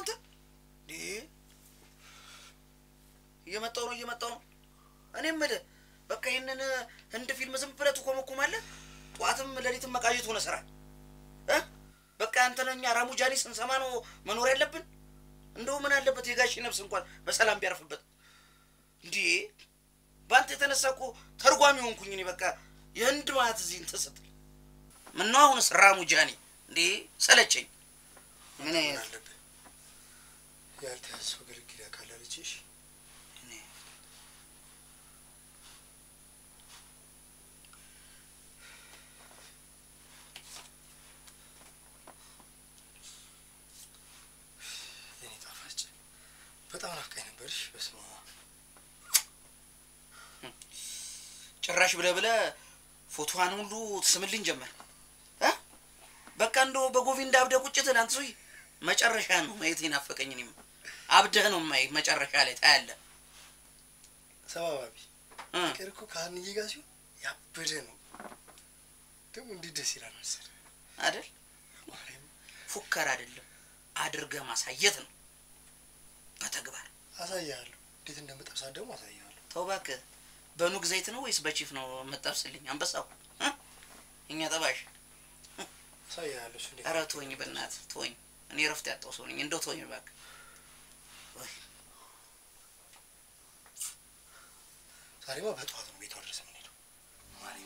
አንተ ዲ እየመጣው ነው እኔም መደ በቃ ይሄንን እንደ ፊልም ዝም ብለህ ትቆመቁማለህ ጧትም ለሊትም መቃየት ሆነ ስራ በቃ አንተነኛ ራሙጃኒ ስንሰማ ነው መኖር ያለብን እንደው ምን አለበት የጋሽ ነፍስ እንኳን በሰላም ቢያርፍበት እንዴ ባንተ የተነሳኩ ተርጓሚ ሆንኩኝ እኔ በቃ የህንድ ማት እዚህ እንተሰጥል ምን ነው አሁን ራሙጃኒ እንዴ ሰለቸኝ ምን ያለበት ያልተያዘው ግልግል ያካላለችሽ እኔ ጣፋጭ በጣም ናፍቀኝ ነበርሽ በስማ ጭራሽ ብለ ፎቶዋን ሁሉ ትስምልኝ ጀመር በቃ እንደው በጎቪንዳ አብደ ቁጭት አንተ ሶይ መጨረሻ ነው ማየት ይናፈቀኝ እኔም አብደህ ነው ማይ መጨረሻ ላይ ታያለ ሰባባቢ ከርኩ ካንዬ ጋር ሲሆን ያበደ ነው ደግሞ እንዴት ደስ ይላል መሰለ አይደል ፉከራ አይደለም አድርገ ማሳየት ነው በተግባር አሳያለሁ እንዴት እንደምጠብሳ ደግሞ አሳያለሁ ተውባከ በኑግ ዘይት ነው ወይስ በቺፍ ነው መጣብስልኝ አንበሳው እኛ ጠባሽ አሳያለሁ እሱ እንዴት አራቶኝ በእናት ቶኝ እኔ ረፍት ያጣው ሰው ነኝ እንደው ቶኝ ባክ ወይ ዛሬማ በጧት ነው ቤት ወርሰ ምን ሄደው ማሪም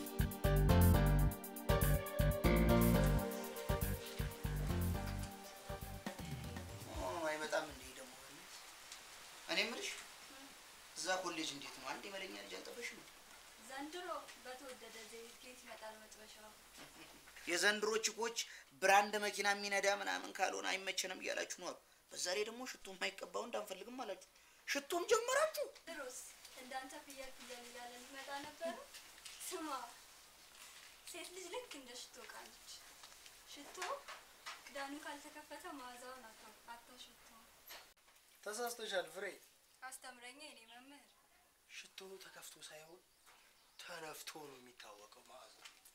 አይ በጣም እንዴ ደግሞ እኔ ምልሽ እዛ ኮሌጅ እንዴት ነው አንዴ መለኛ ልጅ አልጠበሽም ዘንድሮ በተወደደ ዘይት ጌት ይመጣል መጥበሻው የዘንድሮ ቺኮች ብራንድ መኪና የሚነዳ ምናምን ካልሆነ አይመቸንም ይያላችሁ ነው በዛሬ ደግሞ ሽቶ የማይቀባው እንዳንፈልግም አላችሁ ሽቶም ጀመራችሁ ድሮስ እንዳንተ ፍየል ይያለን መጣ ነበር ስማ ሴት ልጅ ልክ እንደ ሽቶ ቃለች ሽቶ ክዳኑ ካልተከፈተ ማዛውን አታሽቶ ተሳስተሻል ፍሬ አስተምረኛ እኔ መምህር ሽቶ ተከፍቶ ሳይሆን ተነፍቶ ነው የሚታወቀው ማዛ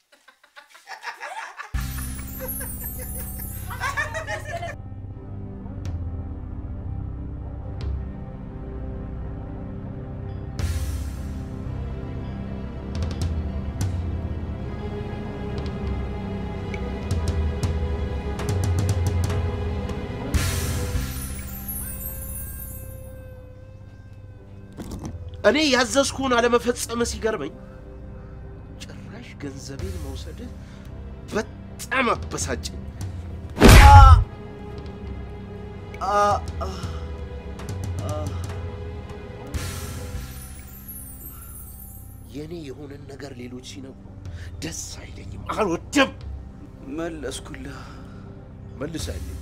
እኔ ያዘዝኩን አለመፈጸም ሲገርመኝ ጭራሽ ገንዘቤን መውሰድ በጣም አበሳጨኝ የኔ የሆነ ነገር ሌሎች ሲነግሩ ደስ አይለኝም አልወደም መለስኩልህ መልሳለኝ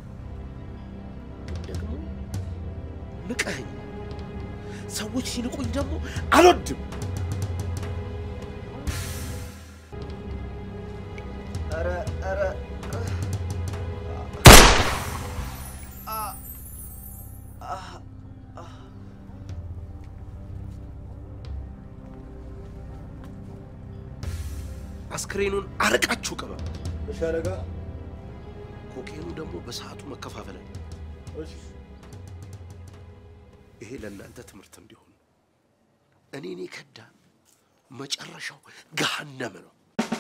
ደግሞ ንቀኸኝ ሰዎች ሲንቁኝ ደግሞ አልወድም አረ አስክሬኑን አርቃችሁ ቀበል በሻረጋ ኮኬኑ ደግሞ በሰዓቱ መከፋፈል እሺ ይሄ ለእናንተ ትምህርት እንዲሆን እኔ ከዳ መጨረሻው ገሃነም ነው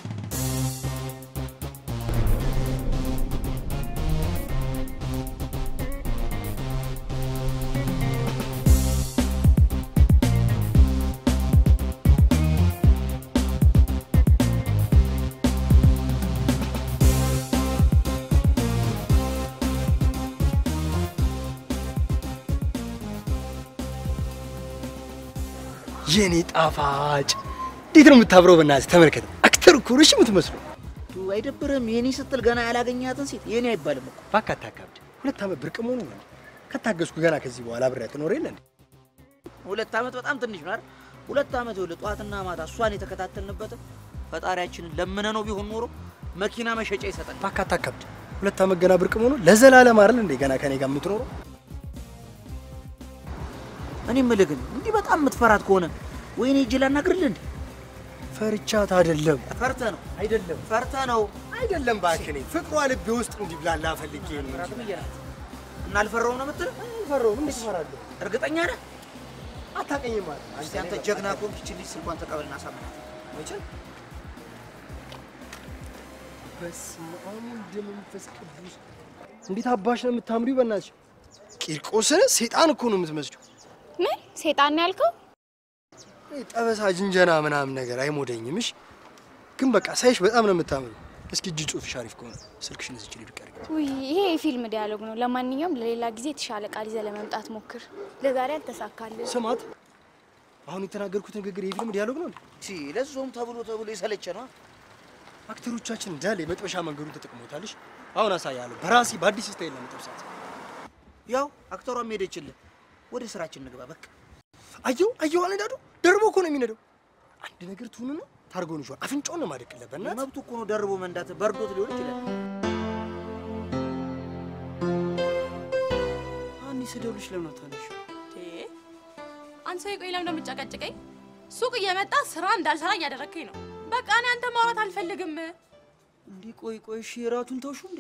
የኔ ጣፋጭ እንዴት ነው የምታብረው በእናትህ ተመልከት አክተር እኮ ነሽ የምትመስለው አይደብርም የኔ ስትል ገና ያላገኛትን ሴት የኔ አይባልም እኮ ባካታ ካብድ ሁለት ዓመት ብርቅ መሆኑ ነው ከታገስኩ ገና ከዚህ በኋላ አብሬያት ኖር የለ እንዴ ሁለት ዓመት በጣም ትንሽ ነው አይደል ሁለት ዓመት ይወለ ጧትና ማታ እሷን የተከታተልንበት ፈጣሪያችንን ለምነ ነው ቢሆን ኖሮ መኪና መሸጫ ይሰጣል ባካታ ካብድ ሁለት ዓመት ገና ብርቅ መሆኑ ለዘላለም አይደል እንዴ ገና ከኔ ጋር የምትኖረው እኔ ምልግን እንዴ በጣም ምትፈራት ከሆነ ወይኔ እጅ ላናግርልህ እንዴ ፈርቻት አይደለም ፈርተ ነው አይደለም ፈርተ ነው አይደለም ባክኔ ፍቅሯ ልብ ውስጥ እንዲብላላ ፈልጌ ነው እና አልፈራውም ነው የምትል? አልፈራውም። እንዴት እፈራለሁ? እርግጠኛ ነህ? አታውቀኝም ማለት አንተ ጀግና ኮንክ ልጅ ስልኳን ተቀበልና ሳምናት ወይጭን በስመ አብ ወወልድ ወመንፈስ ቅዱስ እንዴት አባሽ ነው የምታምሪው በእናትሽ ቂርቆስ ሰይጣን እኮ ነው የምትመስጂው ምን ሰይጣን ነው ያልከው ጠበሳ ጅንጀና ምናምን ነገር አይሞደኝም እሺ ግን በቃ ሳይሽ በጣም ነው የምታምሪው እስኪ እጅ ጽሁፍሽ አሪፍ ከሆነ ስልክሽን እዚህ ልጅ ቀርቅ ውይ ይሄ የፊልም ዲያሎግ ነው ለማንኛውም ለሌላ ጊዜ ተሻለ ቃል ይዘህ ለመምጣት ሞክር ለዛሬ አልተሳካልኝ ስማት አሁን የተናገርኩት ንግግር የፊልም ዲያሎግ ነው እሺ ለዞም ተብሎ ይሰለቸ ነው አክተሮቻችን እንዳለ የመጥበሻ መንገዱን ተጠቅሞታልሽ አሁን አሳያለሁ በራሲ በአዲስ ስታይል ለመጥበሳት ያው አክተሯም ሄደችልህ ወደ ስራችን ንግባ በቃ አየው አለዳዱ ደርቦ እኮ ነው የሚነደው አንድ ነገር ትሁንና ታርጎን ይዟል አፍንጫውን ነው ማደቅለት በእናትህ መብቱ እኮ ነው ደርቦ መንዳት በርዶት ሊሆን ይችላል አንዴ ስደውልሽ ለምን አታነሽ አንተ ቆይ ለምን እንደምጨቀጨቀኝ ሱቅ እየመጣ ስራ እንዳልሰራ እያደረከኝ ነው በቃ እኔ አንተ ማውራት አልፈልግም እንዴ ቆይ እሺ ራቱን ተውሹ እንዴ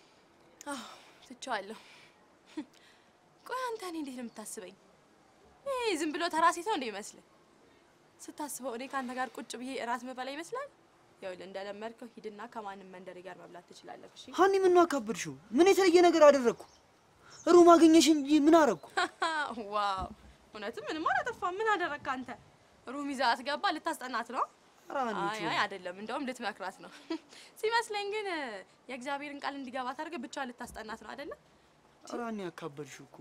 ትቻለሁ ቆይ አንተ እኔ እንዴት ነው የምታስበኝ ዝም ብሎ ተራሴት ነው እንዴ ይመስል ስታስበው እኔ ካንተ ጋር ቁጭ ብዬ ራስ መበላ ይመስላል ያው እንደለመድከው ሂድና ከማንም መንደሪ ጋር መብላት ትችላለህ እሺ ሃኒ ምን ነው አካብድሽው ምን የተለየ ነገር አደረኩ ሩም አገኘሽ እንጂ ምን አረኩ ዋው እውነትም ምንም አላጠፋም ምን አደረክ አንተ ሩም ይዛት ገባ ልታስጠናት ነው አይ አይደለም እንደውም ልትመክራት ነው ሲመስለኝ ግን የእግዚአብሔርን ቃል እንዲገባት አድርገህ ብቻ ልታስጠናት ነው አይደለ አራኒ አካበድሽው እኮ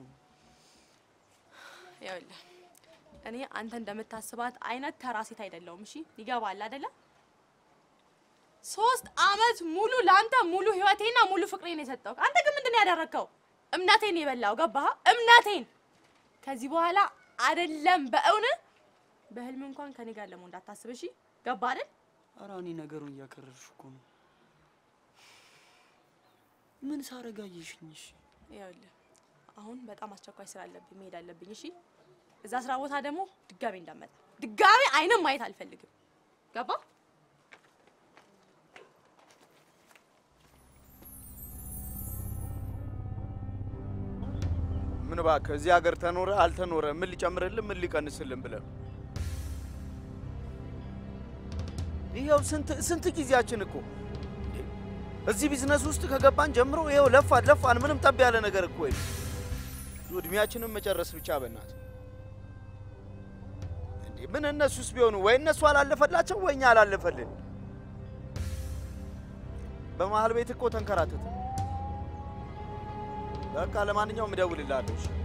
ያውልህ እኔ አንተ እንደምታስባት አይነት ተራሴት አይደለሁም እሺ ይገባል አይደለ 3 አመት ሙሉ ላንተ ሙሉ ህይወቴና ሙሉ ፍቅሬን የሰጠው አንተ ግን ምንድነው ያደረከው እምነቴን የበላው ገባህ እምነቴን ከዚህ በኋላ አይደለም በእውነት በህልም እንኳን ከኔ ጋር ለምን እንዳታስብ እሺ ገባህ አይደል አራኒ ነገሩን ያከረርሽ እኮ ነው ምን ሳረጋየሽኝ እሺ ያውልህ አሁን በጣም አስቸኳይ ስራ አለብኝ መሄድ አለብኝ እሺ እዛ ስራ ቦታ ደግሞ ድጋሜ እንዳመጣ ድጋሜ አይንም ማየት አልፈልግም ገባህ ምን ባክ እዚህ ሀገር ተኖረ አልተኖረ ምን ሊጨምርልን ምን ሊቀንስልን ብለ ይሄው ስንት ጊዜያችን እኮ እዚህ ቢዝነስ ውስጥ ከገባን ጀምሮ ይሄው ለፋን ምንም ጠብ ያለ ነገር እኮ እድሜያችንን መጨረስ ብቻ በእናት እንዴ ምን እነሱስ ቢሆኑ ወይ እነሱ አላለፈላቸው ወይኛ አላለፈልን በመሃል ቤት እኮ ተንከራተተ በቃ ለማንኛውም እደውልልሃለሁ እሺ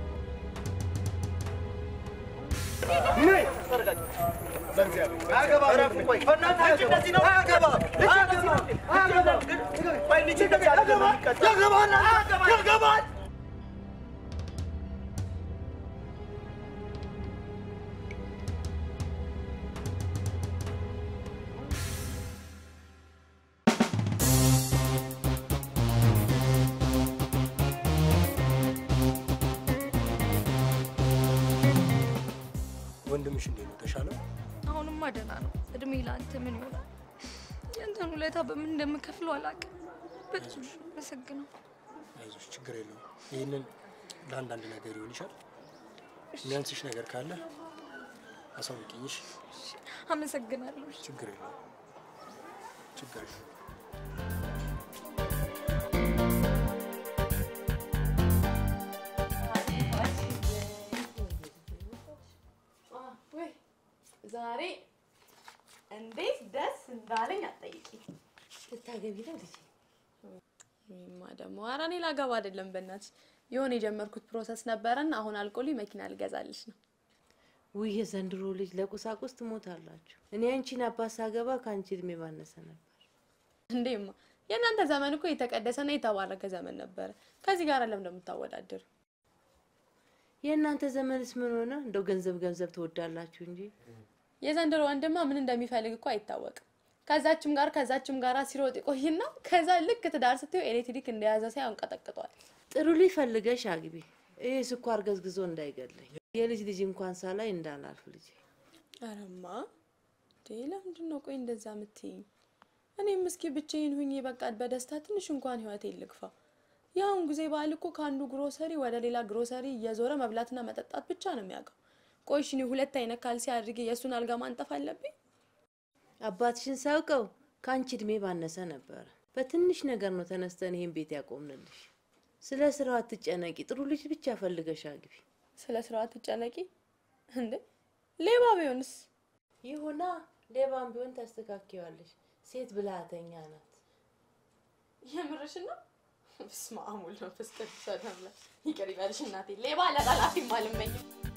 ወንድምሽ እንዴት ነው ተሻለ አሁንማ ደህና ነው እድሜ ላንተ ምን ይሆናል ያንተን ውለታ በምን እንደምከፍለው አላውቅም በጣም መሰግነው አይዞሽ ችግር የለውም ይሄንን ለአንዳንድ ነገር ይሆን ይችላል የሚያንስሽ ነገር ካለ አሳውቂኝሽ አመሰግናለሁ ችግር የለውም ዛሬ እንዴት ደስ እንዳለኝ አጠይቂ ልታገቢ ነው ልጅ ማዳም አራኔ ላገባ አይደለም በእናትሽ የሆነ የጀመርኩት ፕሮሰስ ነበርና አሁን አልቆልኝ መኪና ልገዛልሽ ነው ውይ የዘንድሮ ልጅ ለቁሳቁስ ትሞታላችሁ እኔ አንቺን አባሳ ገባ ካንቺ እድሜ ባነሰ ነበር እንዴማ የናንተ ዘመን እኮ የተቀደሰና የተባረከ ዘመን ነበር ከዚህ ጋር ለምን እንደምታወዳደር የናንተ ዘመንስ ምን ሆነ እንደው ገንዘብ ትወዳላችሁ እንጂ የዘንድሮ ወንድማ ምን እንደሚፈልግ እኮ አይታወቅም ከዛችም ጋር ሲሮጥ ይቆይና ከዛ ልክ ትዳር ስትዩ ኤሌክትሪክ እንደያዘ ሳይሆን ቀጠቅጧል ጥሩ ልጅ ፈልገሽ አግቢ ይሄ ስኳር ገዝግዞ እንዳይገለኝ የልጅ እንኳን ሳላይ እንዳላልፍ ልጅ አረማ ለምንድን ነው ቆይ እንደዛ የምትይኝ እኔም እስኪ ብቻዬን ሁኜ በቃ በደስታ ትንሽ እንኳን ህይወቴ ልግፋ ያውን ጊዜ ባልኩ ካንዱ ግሮሰሪ ወደ ሌላ ግሮሰሪ እየዞረ መብላትና መጠጣት ብቻ ነው የሚያውቀው ቆይሽኒ ሁለት አይነት ካልሲ አድርጌ የሱን አልጋ ማንጠፍ አለብኝ አባትሽን ሳውቀው ካንቺ እድሜ ባነሰ ነበር በትንሽ ነገር ነው ተነስተን ይሄን ቤት ያቆምንልሽ ስለ ስራው አትጨነቂ ጥሩ ልጅ ብቻ ፈልገሽ አግቢ ስለ ስራው አትጨነቂ እንዴ ሌባ ቢሆንስ ይሁና ሌባም ቢሆን ታስተካክያለሽ ሴት ብልሃተኛ ናት የምርሽ ነው بسم الله الرحمن الرحيم فستفسدهم لا يقرب على شناتي ليه بالا غلافي مالمي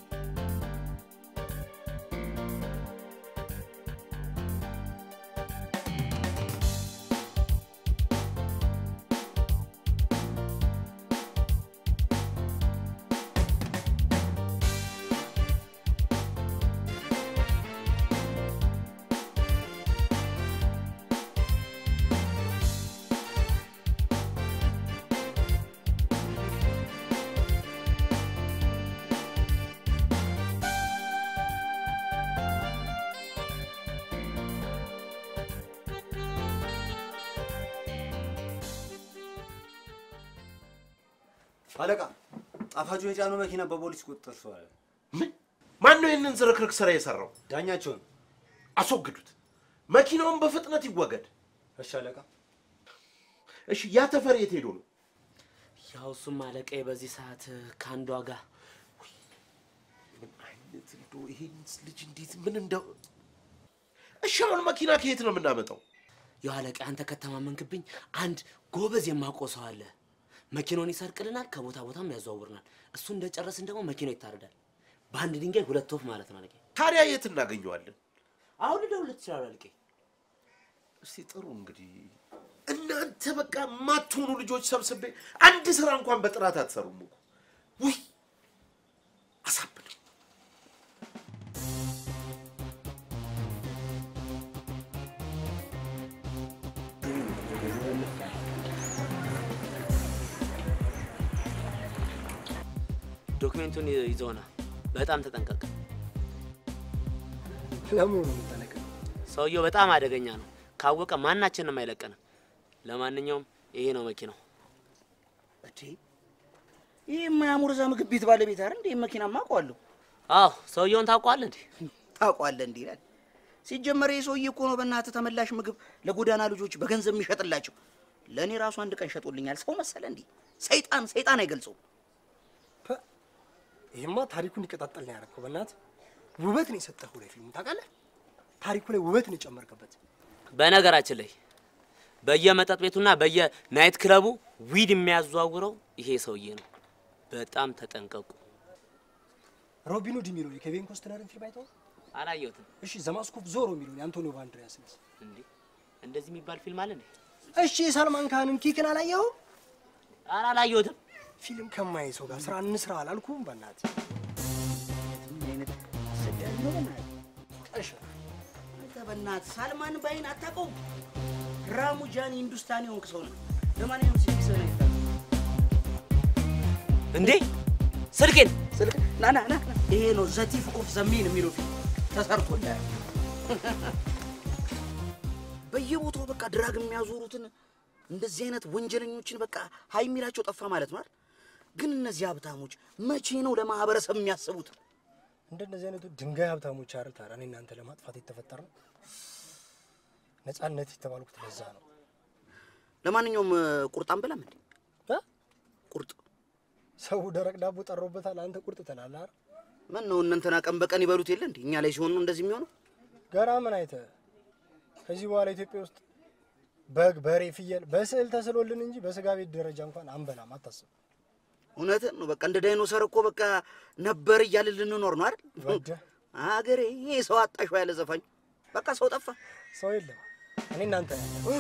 አለቃ ጣፋጁ የጫኑ መኪና በፖሊስ ቁጥጥር ስር ዋለ ማን ነው ይሄንን ዝርክርክ ስራ የሰራው ዳኛቸውን አስወግዱት መኪናውን በፍጥነት ይወገድ እሺ አለቃ እሺ ያ ተፈሪ የት ሄዶ ነው ያው እሱም አለቃዬ በዚህ ሰዓት ካንዷ ጋር ምን አይነት እንደው ይሄን ልጅ እንዴት ምን እንደው እሺ አሁን መኪና ከየት ነው የምናመጣው ያው አለቃ አንተ ከተማመንክብኝ አንድ ጎበዝ የማቆሰው አለ መኪናውን ይሰርቅልናል ከቦታ ቦታም ያዘዋውርናል እሱ እንደጨረስን ደግሞ መኪናው ይታረዳል በአንድ ድንጋይ ሁለት ወፍ ማለት ነው አለቃ ታዲያ የት እናገኘዋለን አሁን ደውልት ይችላል አለቃ እስቲ ጥሩ እንግዲህ እናንተ በቃ ማትሆኑ ልጆች ሰብስቤ አንድ ስራ እንኳን በጥራት አትሰሩም እኮ ውይ አሳብዱ ዶክመንቱን ይዞና በጣም ተጠንቀቅ ለምን ነው የምትጠነቀቀው ሰውየው በጣም አደገኛ ነው ካወቀ ማናችንንም አይለቀንም ለማንኛውም ይሄ ነው መኪናው እቴ ይሄ ማያሙርዛ ምግብ ቤት ባለቤት አይደል እንዴ መኪናማ አውቀዋለሁ አዎ ሰውየውን ታውቀዋለህ እንዴ ታውቀዋለህ እንዴ ይላል ሲጀመር የሰውዬ እኮ ነው በእናትህ ተመላሽ ምግብ ለጎዳና ልጆች በገንዘብ የሚሸጥላቸው ለኔ ራሱ አንድ ቀን ሸጦልኛል ሰው መሰለ እንዴ ሰይጣን አይገልጸው ይሄማ ታሪኩን ይቀጣጣል ነው ያረከው በእናት ውበት ነው የሰጠው ለፊልሙ ታውቃለህ ታሪኩ ላይ ውበት ነው ጨመርከበት በነገራችን ላይ በየመጠጥ ቤቱና በየናይት ክለቡ ዊድ የሚያዘዋውረው ይሄ ሰውዬ ነው በጣም ተጠንቀቁ ሮቢን ሁድ የሚለው የኬቪን ኮስትነርን ፊልም አይተው አላየሁትም እሺ ዘማስኮፍ ዞሮ የሚለው የአንቶኒዮ ባንዴራስ ነው እንዴ እንደዚህ የሚባል ፊልም አለ እንዴ እሺ ሰልማን ካንን ኪክን አላየው አላየሁትም ፊልም ከማይ ሰው ጋር ስራ እንስራ አላልኩም በእናት ምን አይነት ሰደን ነው በእናት እሺ አንተ በእናት ሳልማን ባይን አታውቀው ራሙጃን ሂንዱስታኒ ሆንክ ሰው ነው ለማንኛውም ሲክስ ነው እንዴ ስልኬን ና ይሄ ነው ዘቲፍ ኦፍ ዘሚን የሚለው ፊልም ተሰርቶልሃል በየቦታው በቃ ድራግ የሚያዞሩትን እንደዚህ አይነት ወንጀለኞችን በቃ ሃይሚላቸው ጠፋ ማለት ነው አይደል ግን እነዚህ ሀብታሞች መቼ ነው ለማህበረሰብ የሚያስቡት እንደነዚህ አይነቱ ድንጋይ ሀብታሞች አይደል ታዲያ እኔ እናንተ ለማጥፋት የተፈጠረ ነው ነፃነት የተባሉት ለዛ ነው ለማንኛውም ቁርጣን በላም እንዴ ቁርጥ ሰው ደረቅ ዳቦ ጠሮበታል አንተ ቁርጥ ተላላ ምን ነው እናንተና ቀን በቀን ይበሉት የለ እንዴ እኛ ላይ ሲሆን ነው እንደዚህ የሚሆነው ገራ ምን አይተ ከዚህ በኋላ ኢትዮጵያ ውስጥ በግ በሬ ፍየል በስዕል ተስሎልን እንጂ በስጋ ቤት ደረጃ እንኳን አንበላም አታስብ እውነት ነው በቃ እንደ ዳይኖሰር እኮ በቃ ነበር እያልን ልንኖር ነው አይደል አገሬ ሰው አጣሽ ያለ ዘፋኝ በቃ ሰው ጠፋ ሰው የለም እኔ እናንተ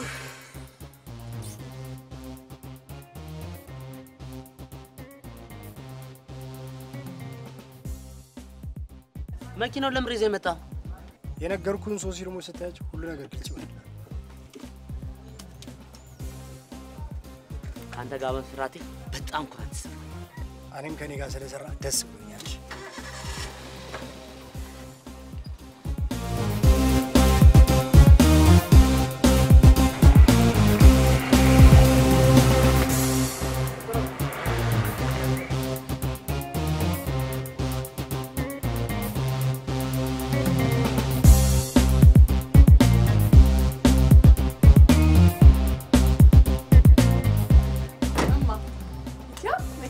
መኪናው ለምን ይዘህ መጣ የነገርኩን ሶስት ፊልሞች ስታያቸው ሁሉ ነገር ግልጽ ይሆናል ካንተ ጋር በፍራቴ በጣም ኩራት ይሰማል እኔም ከኔ ጋር ስለሰራ ደስ ብሎኛል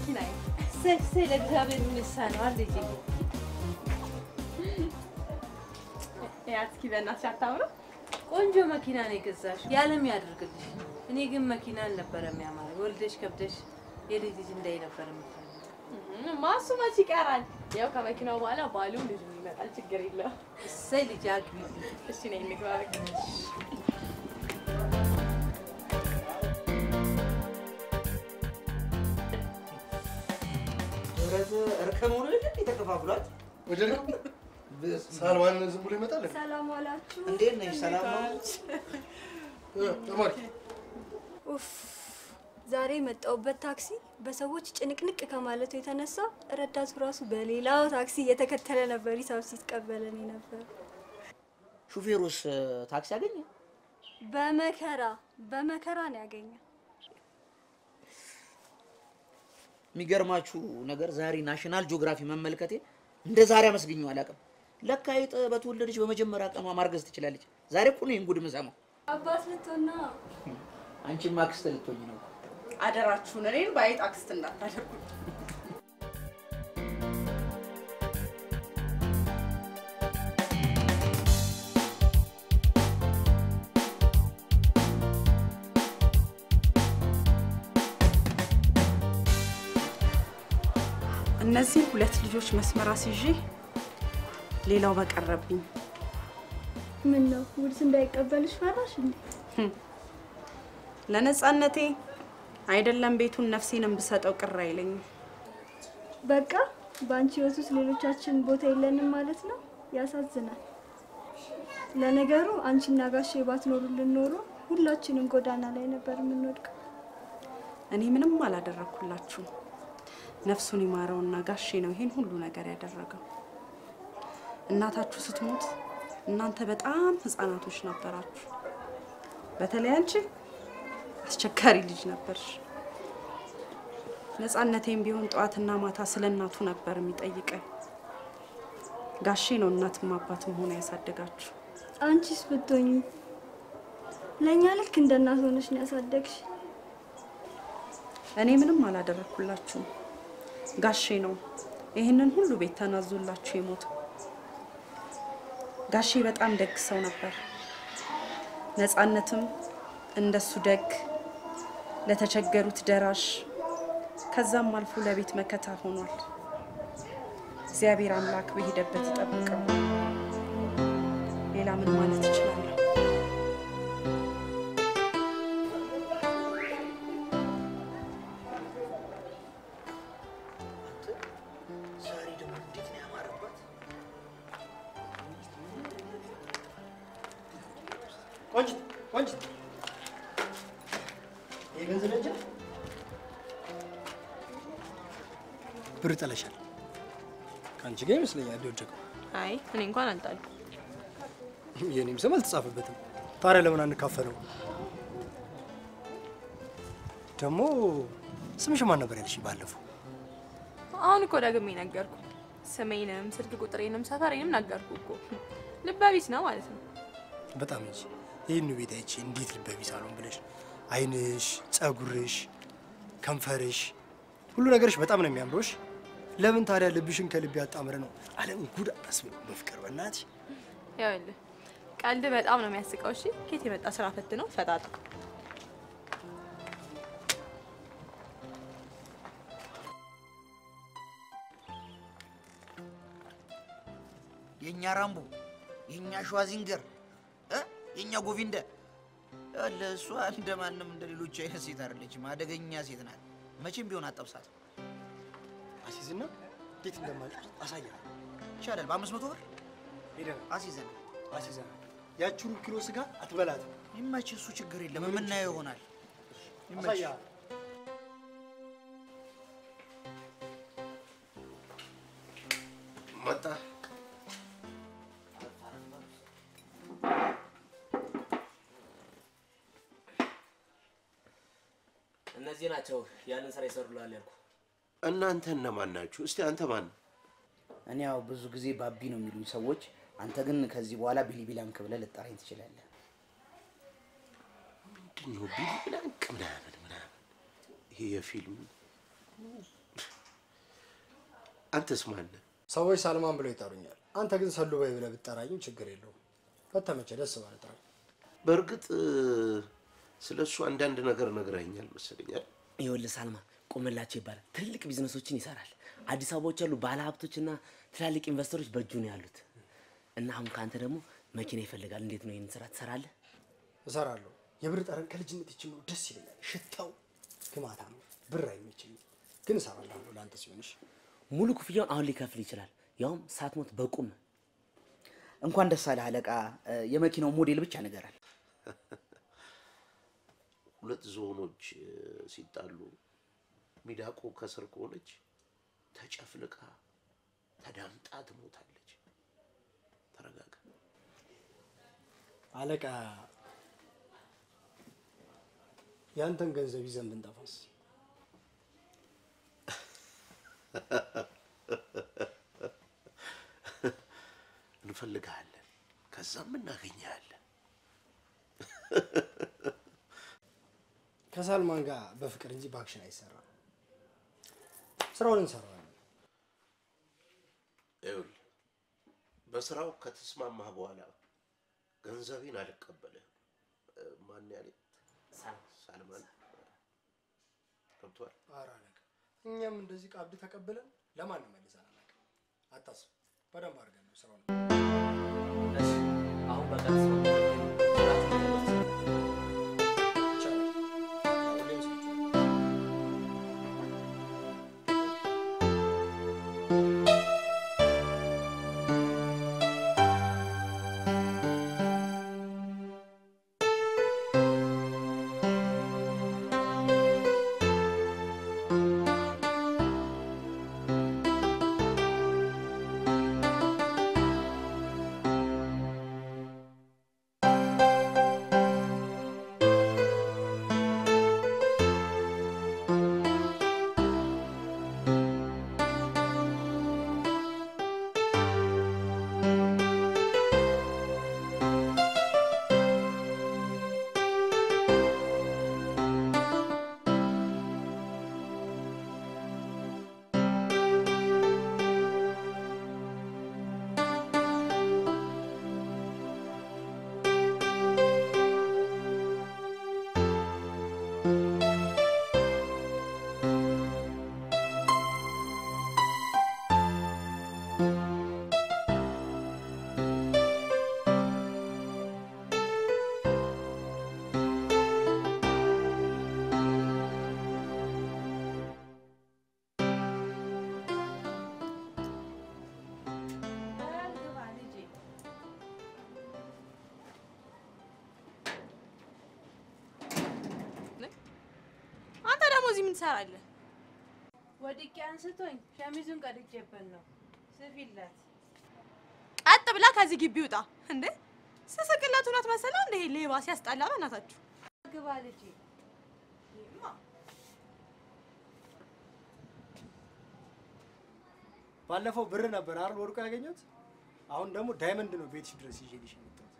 መኪናዬ ሰክሰ ለእግዚአብሔር ምንሳነው አልጂ ያስኪ በእናትሽ አታምረው ቆንጆ መኪና ነው የገዛሽ ያለም ያድርግልሽ እኔ ግን መኪና አልነበረ የሚያማር ወልደሽ ከብደሽ የልጅ ልጅ እንዳይ ነበር የምትፈልጊው ማሱ መች ይቀራል ያው ከመኪናው በኋላ ባሉ ልጅ ይመጣል ችግር የለው እሰይ ልጅ አግቢ እሺ ነኝ ንግባ በቃ እርከም ሆነ ልጅ ተከፋፍሏል ወደረው ሳልማን ዝም ብሎ ይመጣል ሰላም ዋላችሁ እንዴት ነሽ ሰላም ነው ተማሪ ኡፍ ዛሬ መጣውበት ታክሲ በሰዎች ጭንቅንቅ ከማለቱ የተነሳ ረዳቱ ራሱ በሌላው ታክሲ እየተከተለ ነበር ሂሳብ ሲቀበለኝ ነበር ሹፌሩስ ታክሲ አገኘ በመከራ ነው ያገኘው የሚገርማችሁ ነገር ዛሬ ናሽናል ጂኦግራፊ መመልከቴ እንደ ዛሬ አመስግኘው አላውቅም ለካ አይጥ በተወለደች በመጀመሪያ ቀኗ ማርገዝ ትችላለች ዛሬ እኮ ነው እንጉድ መሰማው አባስ ልትሆና አንቺ ማክስት ልትሆኝ ነው አደራችሁን እኔን ባይጥ አክስት እንዳታደርጉ እነዚህ ሁለት ልጆች መስመር አስይዤ ሌላው በቀረብኝ ምን ነው ውርስ እንዳይቀበልሽ ፈራሽ እንዴ ለነጻነቴ አይደለም ቤቱን ነፍሴንም ብሰጠው ቅር አይለኝም በቃ ባንቺ ወሱስ ሌሎቻችን ቦታ የለንም ማለት ነው ያሳዝናል ለነገሩ አንቺና ጋሼ ባትኖሩልን ኖሮ ሁላችንም ጎዳና ላይ ነበር የምንወድቀው እኔ ምንም አላደረኩላችሁ ነፍሱን ይማረውና ጋሼ ነው ይሄን ሁሉ ነገር ያደረገው እናታችሁ ስትሞት እናንተ በጣም ህፃናቶች ነበራችሁ በተለይ አንቺ አስቸጋሪ ልጅ ነበርሽ ነጻነቴም ቢሆን ጧትና ማታ ስለናቱ ነበር የሚጠይቀኝ ጋሼ ነው እናትም አባትም ሆነ ያሳደጋችሁ አንቺስ ብትሆኚ ለኛ ልክ እንደናት ሆነሽ ነው ያሳደግሽ እኔ ምንም አላደረኩላችሁ ጋሼ ነው ይሄንን ሁሉ ቤት ተናዞላችሁ የሞተው ጋሼ በጣም ደግ ሰው ነበር ነጻነትም እንደሱ ደግ ለተቸገሩት ደራሽ ከዛም አልፎ ለቤት መከታ ሆኗል እግዚአብሔር አምላክ በሄደበት ይጠብቀው ሌላ ምን ማለት ይችላል ቆንጆ የገንዘብ ነጭ ብር ጠለሻል ካንቺ ጋር ይመስለኛል ደውጀቀው አይ እኔ እንኳን አልጣልኩ የኔም ስም አልተጻፈበትም ታዲያ ለምን አንካፈለው ደግሞ ስምሽ ማን ነበር ያልሽ ባለፈው አሁን እኮ ደግሜ ነገርኩ ስሜንም ስልክ ቁጥሬንም ሰፈሬንም ነገርኩ እኮ ልባቢስ ነው ማለት ነው በጣም እንጂ ይሄን ቤት አይቼ እንዴት ልበቢስ አሉን ብለሽ አይንሽ ጸጉርሽ ከንፈርሽ ሁሉ ነገርሽ በጣም ነው የሚያምሮሽ ለምን ታዲያ ልብሽን ከልብ ያጣምረ ነው ዓለም ጉድ አስብሎ በፍቅር በእናትሽ ያውልህ ቀልድ በጣም ነው የሚያስቀው እሺ ከየት የመጣ ስራ ፈት ነው ፈጣጣ የኛ ራምቦ የኛ ሸዋዚንገር የኛ ጎቪንደ ለሷ እንደማንም እንደሌሎች አይነት ሴት አይደለችም አደገኛ ሴት ናት መቼም ቢሆን አጠብሳት አሲዝና እንዴት እንደማልጭ አሳያለሁ ይቻላል በ500 ብር ሄደን አሲዘን ያቺን ኪሎ ስጋ አትበላት ይመች እሱ ችግር የለም የምናየው ይሆናል ይመች መጣ እነዚህ ናቸው ያንን ስራ ይሰሩላል ያልኩ እናንተ እነማን ናችሁ እስቲ አንተ ማን እኔ ያው ብዙ ጊዜ ባቢ ነው የሚሉኝ ሰዎች አንተ ግን ከዚህ በኋላ ቢሊቢላንክ ብለህ ልጠራኝ ትችላለህ ምንድነው ቢሊቢላንክ ምናምን ይሄ የፊልም አንተስ ማን? ሰዎች ሳልማን ብለው ይጠሩኛል። አንተ ግን ሰሉ በይ ብለህ ብትጠራኝም ችግር የለውም። ከተመቸ ደስ ማለት ነው። በእርግጥ ስለሱ አንዳንድ ነገር ነግረኸኛል መሰለኝ አይደል? ይኸውልህ ሳልማ ቆመላቸው ይባላል። ትልቅ ቢዝነሶችን ይሰራል። አዲስ አበባዎች ያሉ ባለ ሀብቶችና ትላልቅ ኢንቨስተሮች በእጁ ነው ያሉት። እና አሁን ካንተ ደግሞ መኪና ይፈልጋል። እንዴት ነው ይሄን ስራ ትሰራለህ? እሰራለሁ። የብር ጠረን ከልጅነት ይችላል ደስ ይለኛል። ሽታው ግማታ ነው። ብር አይመቸኝም ግን እሰራለሁ ለአንተ ሲሆንሽ። ሙሉ ክፍያውን አሁን ሊከፍል ይችላል። ያውም ሳትሞት በቁም። እንኳን ደስ አለህ አለቃ። የመኪናው ሞዴል ብቻ ነገራል። ሁለት ዞኖች ሲጣሉ ሚዳቆ ከስር ከሆነች ተጨፍልቃ ተዳምጣ ትሞታለች። ተረጋጋ አለቃ። ያንተን ገንዘብ ይዘን ብንጠፋስ? እንፈልጋለን፣ ከዛም እናገኛለን። ከሳልማን ጋር በፍቅር እንጂ በአክሽን አይሰራም። ስራውን እንሰራዋለን። ይኸውልህ በስራው ከተስማማህ በኋላ ገንዘቤን አልቀበልህም። ማን ያለኝ? ሳልማን ገብቶሃል? ኧረ አለቃ እኛም እንደዚህ ቀብድ ተቀበለን ለማንም መልሰን አናውቅም። አታስብ፣ በደንብ አድርገን ነው ስራውን። እሺ አሁን በቀጥታ ምን ትሰራለህ? ወድቄ አንስቶኝ ሸሚዙን ቀድጄበት ነው። ስፊላት። ቀጥ ብላ ከዚህ ግቢ ውጣ። እንዴ ስስቅላት እውነት መሰለህ እንዴ? ሌባ ሲያስጣላ በእናታችሁ። ግባ ልጄ። ባለፈው ብር ነበር አይደል ወርቁ ያገኘሁት? አሁን ደግሞ ዳይመንድ ነው ቤትሽ ድረስ ይዤልሽ የመጣሁት።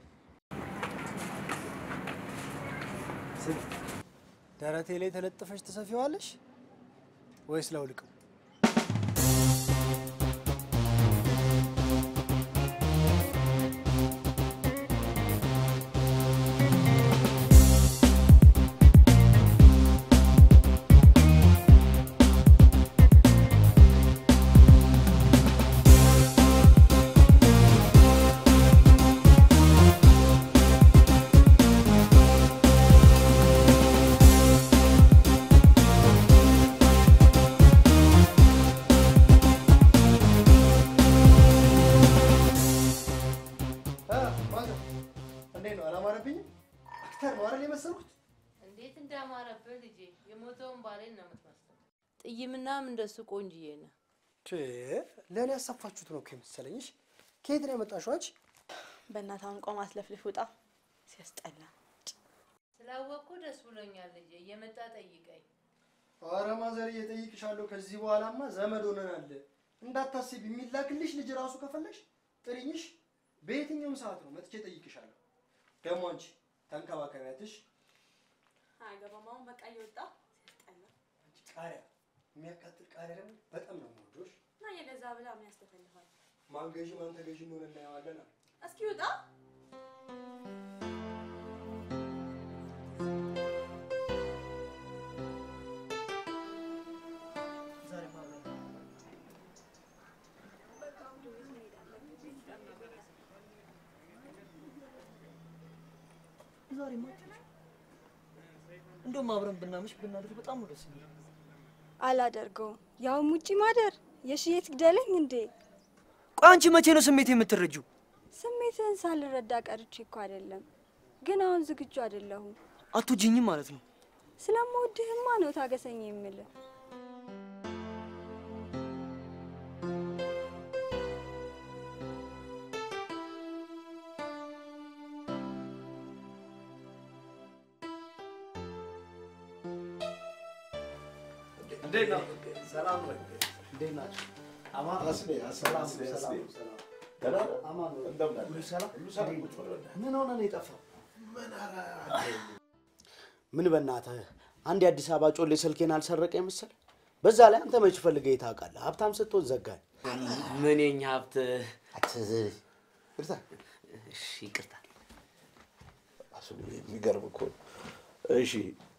ደረቴ ላይ ተለጥፈሽ ተሰፊዋለሽ ወይስ ለውልቀው? ጥይምናም እንደሱ ቆንጅዬ ነው። ለኔ ያሳፋችሁት ነው ከመሰለኝሽ። ከየት ነው ያመጣሽው አንቺ? በእናታውን ቆም አስለፍልፍ ውጣ። ሲያስጠላ። ስላወቅኩ ደስ ብሎኛል ልጄ። እየመጣ ጠይቀኝ። ኧረ ማዘር እየጠይቅሻለሁ። ከዚህ በኋላማ ዘመድ ሆነናል። እንዳታስቢ። የሚላክልሽ ልጅ ራሱ ከፈለሽ ጥሪኝሽ። በየትኛውም ሰዓት ነው መጥቼ ጠይቅሻለሁ። ደግሞ አንቺ ተንከባከቢያትሽ። አገባማውን በቃ እየወጣ ሲያስጠላ። አንቺ ቃሪያ የሚያቃጥል ቃሪያ ደግሞ በጣም ነው የምወደውሽ። እና የገዛ ብላ ምን ያስተፈልፋል? ማን ገዢ ማን ተገዢ ነው እናያዋለን። እስኪ ውጣ። ዛሬ ማጥሽ እንደውም አብረን ብናመሽ ብናደር በጣም ደስ ይላል። አላደርገው ያው ሙጪ ማደር የሽየት ግደለኝ እንዴ? ቆይ አንቺ መቼ ነው ስሜት የምትረጂው? ስሜትን ሳልረዳ ቀርቼ እኮ አይደለም፣ ግን አሁን ዝግጁ አይደለሁም። አትወጂኝም ማለት ነው? ስለምወድህማ ነው ታገሰኝ የምልህ። እንዴት ነው? ሰላም ነው። እንዴት ናችሁ? አማን አስኔ ሰላም ሰላም ደህና አማን ነው። እንደምን አለ? ሁሉ ሰላም? ሁሉ ሰላም ቁጭ ብሎ ምን ሆነ ነው የጠፋው? ምን አረ ምን በእናትህ አንድ የአዲስ አበባ ጮሌ ስልኬን አልሰረቀ ይመስል? በዛ ላይ አንተ መች ፈልገህ ታውቃለህ? ሀብታም ስትሆን ዘጋኝ። ምን የኛ ሀብት ይቅርታ። እሺ ይቅርታ። አስኔ የሚገርም እኮ እሺ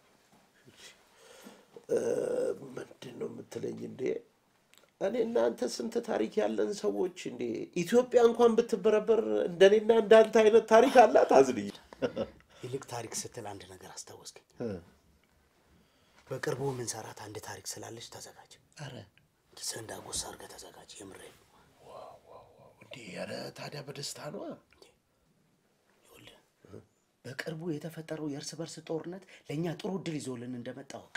ምንድን ነው የምትለኝ እንዴ? እኔ እናንተ ስንት ታሪክ ያለን ሰዎች እንዴ! ኢትዮጵያ እንኳን ብትበረበር እንደኔና እንዳንተ አይነት ታሪክ አላት። አዝልኝ ይልቅ ታሪክ ስትል አንድ ነገር አስታወስከኝ። በቅርቡ ምን ሰራት አንድ ታሪክ ስላለች ተዘጋጅ። አረ ኪስህን እንዳጎሳ አድርገህ ተዘጋጅ። የምሬን ነው። ዋው እንዴ! ኧረ ታዲያ በደስታ ነው። ይኸውልህ በቅርቡ የተፈጠረው የእርስ በርስ ጦርነት ለእኛ ጥሩ እድል ይዞልን እንደመጣ ወቅ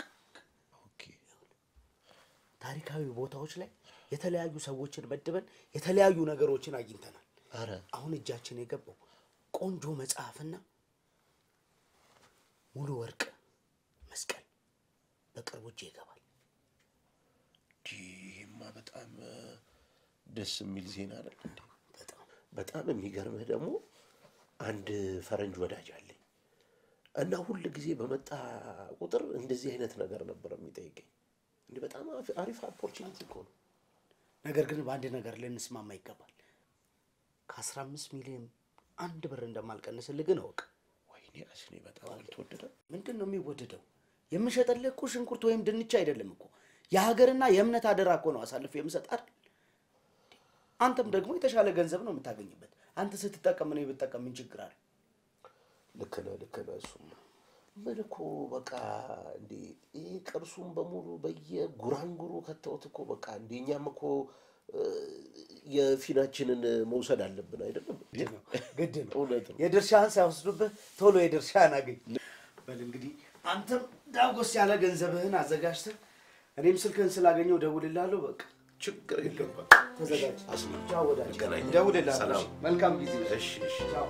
ታሪካዊ ቦታዎች ላይ የተለያዩ ሰዎችን መድበን የተለያዩ ነገሮችን አግኝተናል። አረ አሁን እጃችን የገባው ቆንጆ መጽሐፍና ሙሉ ወርቅ መስቀል በቅርቡ እጄ ይገባል። ዲማ በጣም ደስ የሚል ዜና አይደል እንዴ? በጣም የሚገርምህ ደግሞ አንድ ፈረንጅ ወዳጅ አለኝ እና ሁሉ ጊዜ በመጣ ቁጥር እንደዚህ አይነት ነገር ነበር የሚጠይቀኝ። እንዴ በጣም አሪፍ ኦፖርቹኒቲ እኮ ነው። ነገር ግን በአንድ ነገር ልንስማማ ይገባል። ከ15 ሚሊዮን አንድ ብር እንደማልቀንስልህ ግን እወቅ። ወይኔ አስኔ በጣም አልተወደደ። ምንድን ነው የሚወደደው? የምሸጥልህ እኮ ሽንኩርት ወይም ድንች አይደለም እኮ የሀገርና የእምነት አደራ እኮ ነው አሳልፌ የምሰጥ አይደል? አንተም ደግሞ የተሻለ ገንዘብ ነው የምታገኝበት። አንተ ስትጠቀም እኔ ብጠቀም ምን ችግር አለ? ልክ ነህ። እሱማ ምን እኮ በቃ እንዴ ይሄ ቅርሱን በሙሉ በየጉራንጉሩ ከተውት እኮ በቃ እንደኛም እኮ የፊናችንን መውሰድ አለብን አይደለም? ግድ ነው። እውነት ነው። የድርሻህን ሳይወስዱብህ ቶሎ የድርሻህን አገኝ። በል እንግዲህ አንተም ዳጎስ ያለ ገንዘብህን አዘጋጅተህ እኔም ስልክህን ስላገኘው ደውልልሃለሁ። በቃ ችግር የለም። ተዘጋጅ። አስኔ ቻው ወዳጅ። እንገናኛለን። ደውልልሃለሁ። ሰላም። መልካም ጊዜ። እሺ እሺ። ቻው።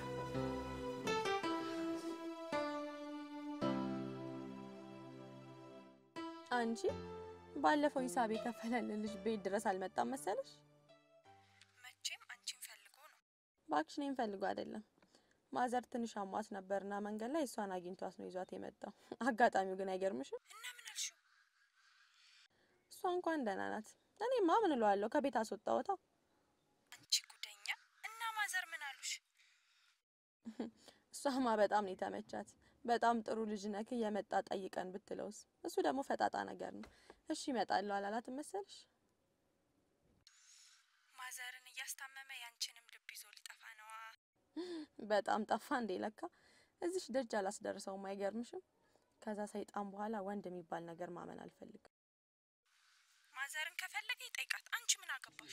አንቺ ባለፈው ሂሳብ የከፈለልን ልጅ ቤት ድረስ አልመጣም መሰለሽ? መቼም አንቺን ፈልጎ ነው። ባክሽ እኔን ፈልጎ አይደለም። ማዘር ትንሽ አሟት ነበርና መንገድ ላይ እሷን አግኝቷት ነው ይዟት የመጣው። አጋጣሚው ግን አይገርምሽም? እና ምን አልሽው? እሷ እንኳን ደህና ናት። እኔማ ምን እለዋለሁ ከቤት አስወጣሁታ። አንቺ ጉደኛ። እና ማዘር ምን አሉሽ? እሷማ በጣም ነው የተመቻት። በጣም ጥሩ ልጅ ነክ የመጣ ጠይቀን ብትለውስ? እሱ ደግሞ ፈጣጣ ነገር ነው። እሺ እመጣለሁ አላላትም መሰልሽ? ማዘርን እያስታመመ ያንቺንም ልብ ይዞ ሊጠፋ ነዋ። በጣም ጠፋ እንዴ ለካ። እዚሽ ደጅ አላስደርሰውም። አይገርምሽም? ከዛ ሰይጣን በኋላ ወንድ የሚባል ነገር ማመን አልፈልግም። ማዘርን ከፈለገ ይጠይቃት። አንቺ ምን አገባሽ?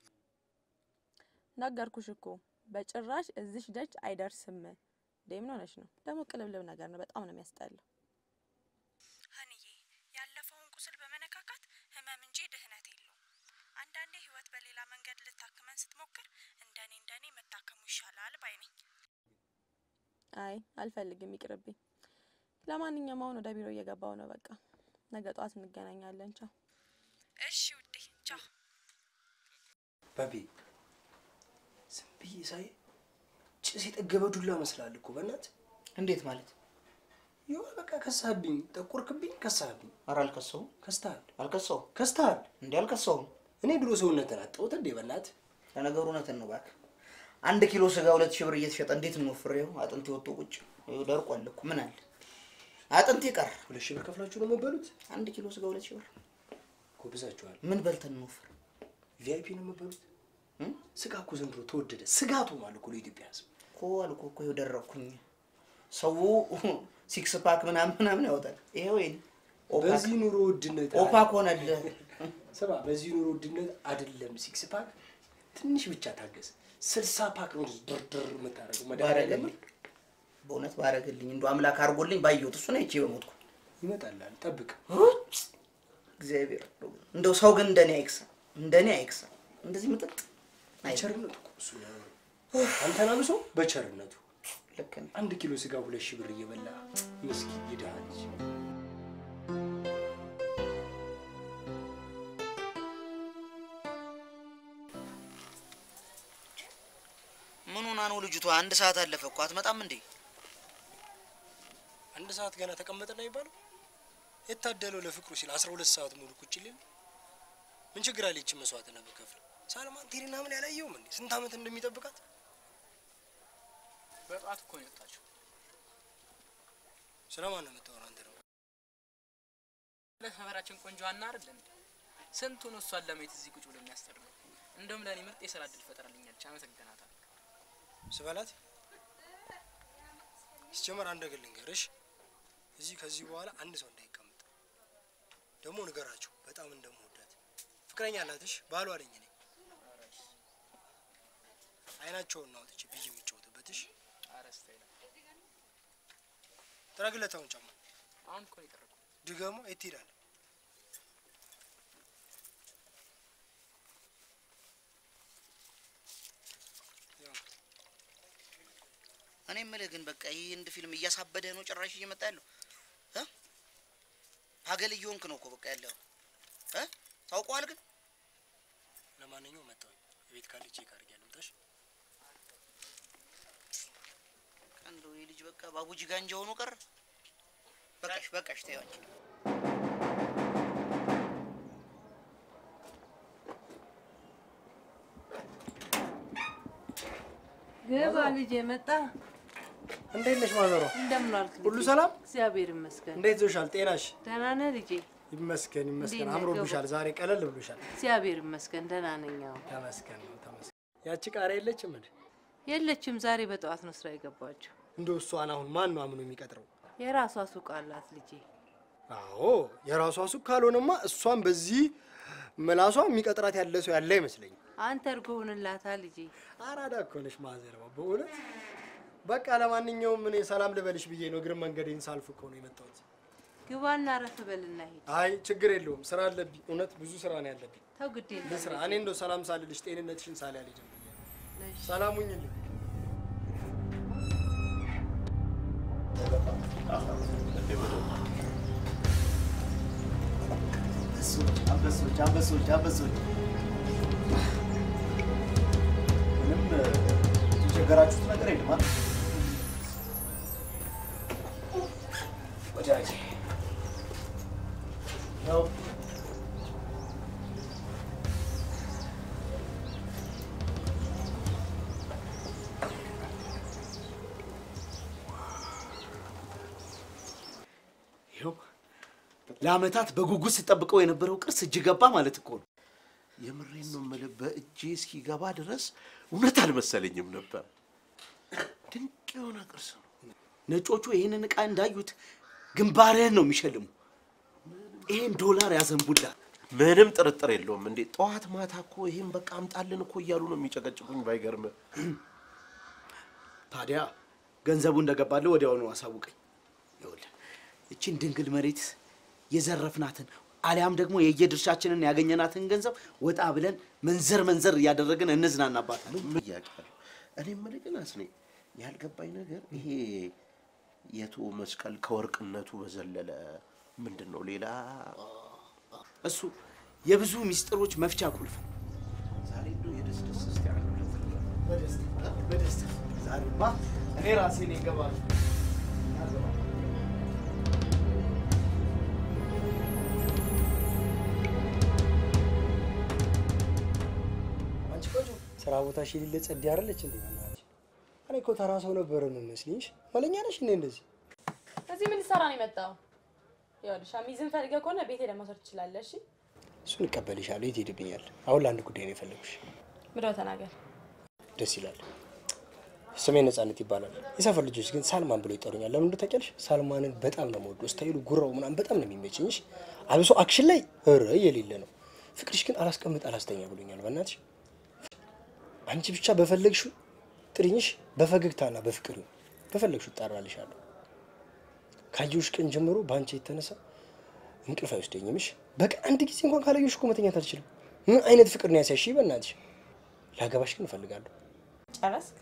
ነገርኩሽ እኮ በጭራሽ እዚሽ ደጅ አይደርስም። ደም ነው ነሽ ነው ደግሞ ቅልብልብ ነገር ነው። በጣም ነው የሚያስጠላው። ሀኒዬ ያለፈውን ቁስል በመነካካት ህመም እንጂ ድህነት የለውም። አንዳንዴ ህይወት በሌላ መንገድ ልታክመን ስትሞክር እንደኔ መታከሙ ይሻላል ባይ ነኝ። አይ አልፈልግም፣ ይቅርብኝ። ለማንኛውም አሁን ወደ ቢሮ እየገባው ነው። በቃ ነገ ጧት እንገናኛለን። ቻው። እሺ ውዴ ቻው። ባቢ ዝም ብዬ ሳይ ጭስ የጠገበ ዱላ መስላል እኮ በእናትህ። እንዴት ማለት? ይኸው በቃ ከሳህብኝ፣ ጠቆርክብኝ፣ ከሳህብኝ። ኧረ አልከሰውም። ከስተሃል። አልከሰውም። ከስተሃል። እንዴ አልከሰውም። እኔ ድሮ ሰውነትን አጣሁት እንዴ በእናት ለነገሩ እውነትን ነው ባክ 1 ኪሎ ስጋ 2000 ብር እየተሸጠ እንዴት ነው ፍሬው አጥንት ወጥቶ ቁጭ ደርቋል እኮ ምን አለ አጥንት ይቀር 2000 ብር ከፍላችሁ ነው የምትበሉት 1 ኪሎ ስጋ 2000 ብር ጎብዛችኋል ምን በልተን ነው ፍሬ ቪአይፒ ነው የምትበሉት ስጋ እኮ ዘንድሮ ተወደደ ስጋቱ ማለት እኮ ለኢትዮጵያ ህዝብ እኮ አልኩ እኮ ይደረኩኝ ሰው 6 ፓክ ምናምን ያወጣል ይሄው ይሄን በዚህ ኑሮ ውድነት ኦፓክ ሆነለ ሰባ በዚህ ኑሮ ውድነት አይደለም 6 ፓክ ትንሽ ብቻ ታገስ 60 ፓክ ነው ድርድር መታረገው መዳረገም በእውነት ባረገልኝ እንደው አምላክ አርጎልኝ ባየሁት እሱ ነው እቺ በሞትኩ ይመጣላል ጠብቅ እግዚአብሔር እንደው ሰው ግን እንደኔ አይክሳ እንደዚህ መጠጥ በቸርነቱ እሱ ነው አንተና ነው ሰው በቸርነቱ ልክ ነው 1 ኪሎ ስጋ 2000 ብር እየበላ ምስኪን ይዳልጅ ምን ሆና ነው ልጅቷ 1 ሰዓት አለፈ እኮ አትመጣም እንዴ 1 ሰዓት ገና ተቀመጠና ይባላል የታደለው ለፍቅሩ ሲል 12 ሰዓት ሙሉ ቁጭ ይል ምን ችግር አለ እቺ መስዋዕትና በከፍል ሳልማን ቲሪና ምን ያላየውም እንዴ ስንት አመት እንደሚጠብቃት በጣት እኮ ነው የወጣችው ስለማን ነው የምታወራው አንተ ነው ለሀበራችን ቆንጆ አና አይደል እንዴ ስንቱን እሷን ለማየት እዚህ ቁጭ ብሎ የሚያስተርመው እንደውም ለኔ ምርጥ የሥራ እድል ፈጠራልኛለች አመሰግናታለሁ ስበላት ሲጀመር አንድ ነገር ልንገርሽ እዚህ ከዚህ በኋላ አንድ ሰው እንዳይቀመጥ ደግሞ ንገራችሁ በጣም እንደምወዳት ፍቅረኛ አላትሽ ባሏ አለኝ እኔ አይናቸውን ነው አውጥቼ ብዬ የሚጫወትበትሽ አረስታይ ነው ተረግለታውን ጫማ አሁን እኮ ይቀርኩ ድገሞ የት ይላል እኔ ምለ ግን በቃ ይሄ እንደ ፊልም እያሳበደ ነው ጭራሽ እየመጣ ያለው ሀገል እየሆንክ ነው እኮ በቃ ያለው ታውቀዋል ግን ለማንኛውም መጣው ቤት ካለ ቼክ አድርጊያለሁ ታሽ አንዱ የልጅ በቃ ባቡጂ ጋንጃ ሆኖ ቀረ በቃሽ ታያች ገባ ልጅ መጣ እንዴት ነሽ ማዘሯ እንደምን ዋልክ ሁሉ ሰላም እግዚአብሔር ይመስገን እንዴት ዞሻል ጤናሽ ደህና ነህ ልጄ ይመስገን አምሮብሻል ዛሬ ቀለል ብሎሻል እግዚአብሔር ይመስገን ደህና ነኝ ተመስገን ያቺ ቃሪያ የለችም እንዴ የለችም ዛሬ በጠዋት ነው ስራ የገባችው እንደው እሷን አሁን ማን ነው አምኖ የሚቀጥረው የራሷ ሱቅ አላት ልጄ አዎ የራሷ ሱቅ ካልሆነማ እሷን በዚህ መላሷ የሚቀጥራት ያለ ሰው ያለ ይመስለኝ አንተ እርጎውንላታ ልጄ አራዳ እኮ ነሽ ማዘርባ በእውነት በቃ ለማንኛውም ምን ሰላም ልበልሽ ብዬ ነው እግር መንገዴን ሳልፍ እኮ ነው የመጣሁት ግባና ረፍ በልና ሂድ አይ ችግር የለውም ስራ አለብኝ እውነት ብዙ ስራ ነው ያለብኝ ተው ግድ የለም ለስራ እኔ እንደው ሰላም ሳልልሽ ጤንነትሽን ሳልያለኝ ሰላም ሁኚልኝ አንበሶች ምንም የቸገራችሁት ነገር የለም አይደል ወዳጄ ነው ለአመታት በጉጉት ሲጠብቀው የነበረው ቅርስ እጅ ገባ ማለት እኮ ነው የምሬን ነው የምልህ በእጄ እስኪገባ ድረስ እውነት አልመሰለኝም ነበር ድንቅ የሆነ ቅርስ ነው ነጮቹ ይሄንን ዕቃ እንዳዩት ግንባርህን ነው የሚሸልሙ ይሄን ዶላር ያዘንቡላል ምንም ጥርጥር የለውም እንዴ ጠዋት ማታ እኮ ይሄን በቃ አምጣልን እኮ እያሉ ነው የሚጨቀጭቁኝ ባይገርም ታዲያ ገንዘቡ እንደገባለ ወዲያው ነው አሳውቀኝ ይኸውልህ እቺን ድንግል መሬት የዘረፍናትን አሊያም ደግሞ የየድርሻችንን ያገኘናትን ገንዘብ ወጣ ብለን መንዘር ያደረግን እንዝናናባታለን ምን ያቃሉ እኔ ምን ግን አስኔ ያልገባኝ ነገር ይሄ የቱ መስቀል ከወርቅነቱ በዘለለ ምንድነው ሌላ እሱ የብዙ ሚስጥሮች መፍቻ ቁልፍ ዛሬ ነው የደስደስ እስቲ አረጋግጥ በደስታ ዛሬማ እኔ ራሴ ነኝ ገባል ስራ ቦታሽ የሌለ ጸድ ያረለች እንዴ ማናች? እኔ እኮ ተራ ሰው ነበር የምመስልሽ። ማለኛ ነሽ እንዴ እንደዚህ? እዚህ ምን ልትሰራ ነው የመጣው? ይኸውልሽ ሸሚዝን ፈልገህ ከሆነ ቤቴ ለመውሰድ ትችላለህ። እሺ እሱን እቀበልሻለሁ። የት ሄድብኛል? አሁን ለአንድ ጉዳይ ነው የፈለኩሽ። ምንድነው? ተናገር። ደስ ይላል። ስሜ ነፃነት ይባላል። የሰፈር ልጆች ግን ሳልማን ብለው ይጠሩኛል። ለምን እንደው ታውቂያለሽ? ሳልማንን በጣም ነው የምወደው። ስታይሉ ጉራው ምናምን በጣም ነው የሚመችኝ። አብሶ አክሽን ላይ ኧረ የሌለ ነው። ፍቅርሽ ግን አላስቀምጥ አላስተኛ ብሎኛል። በእናትሽ አንቺ ብቻ በፈለግሽው ጥሪኝሽ፣ በፈገግታና በፍቅር በፈለግሽው እጣራልሻለሁ። ካየሁሽ ቀን ጀምሮ በአንቺ የተነሳ እንቅልፍ አይወስደኝምሽ። በቃ አንድ ጊዜ እንኳን ካላየሁሽ እኮ መተኛት አልችልም። ምን አይነት ፍቅር ነው ያሳይሽ? በእናትሽ ላገባሽ ግን እፈልጋለሁ። ጨረስክ?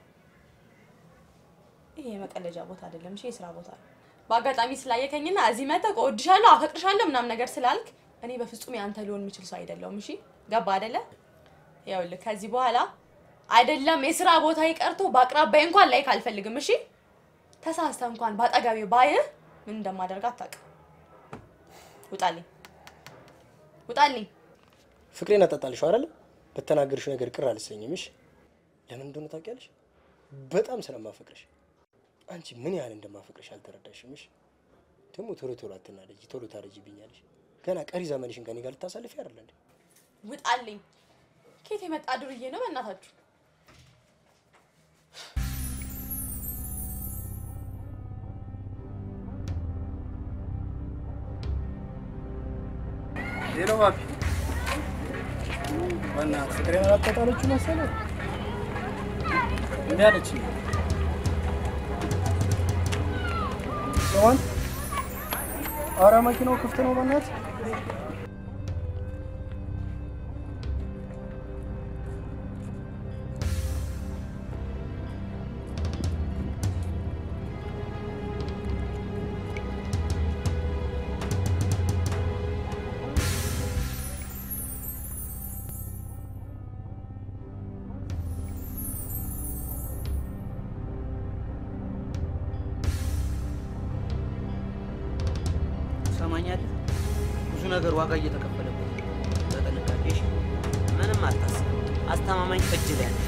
ይሄ መቀለጃ ቦታ አይደለም። እሺ የስራ ቦታ ነው። በአጋጣሚ ስላየከኝና እዚህ መተህ እወድሻለሁ አፈቅርሻለሁ ምናምን ነገር ስላልክ እኔ በፍጹም ያንተ ሊሆን የሚችል ሰው አይደለሁም። እሺ ገባ አይደለ? ይኸውልህ ከዚህ በኋላ አይደለም የስራ ቦታ ይቀርቶ በአቅራቢያ እንኳን ላይክ አልፈልግም። እሺ ተሳስተህ እንኳን ባጠገቤ ባይህ ምን እንደማደርግ አታውቅም። ውጣልኝ፣ ውጣልኝ። ፍቅሬን አጣጣልሽው አይደል? በተናገርሽ ነገር ቅር አልሰኝም። እሺ ለምን እንደሆነ ታውቂያለሽ? በጣም ስለማፈቅርሽ። አንቺ ምን ያህል እንደማፈቅርሽ አልተረዳሽም። እሺ ደግሞ ቶሎ አትናደጂ፣ ቶሎ ታረጂብኛለሽ። ገና ቀሪ ዘመንሽን ከኔ ጋር ልታሳልፊ አይደል እንዴ? ውጣልኝ። ከየት የመጣ ዱርዬ ነው በእናታችሁ? ሄሎ ባቢ፣ በእናትህ ፍቅሬን አላጣጣለችው መሰለህ? እንዴ አለች ለማን? ኧረ መኪናው ክፍት ነው በእናትህ። ሰማኛለህ? ብዙ ነገር ዋጋ እየተከፈለበት ተጠንቀቂሽ። ምንም አታስብ። አስተማማኝ እጅ ላይ አለ።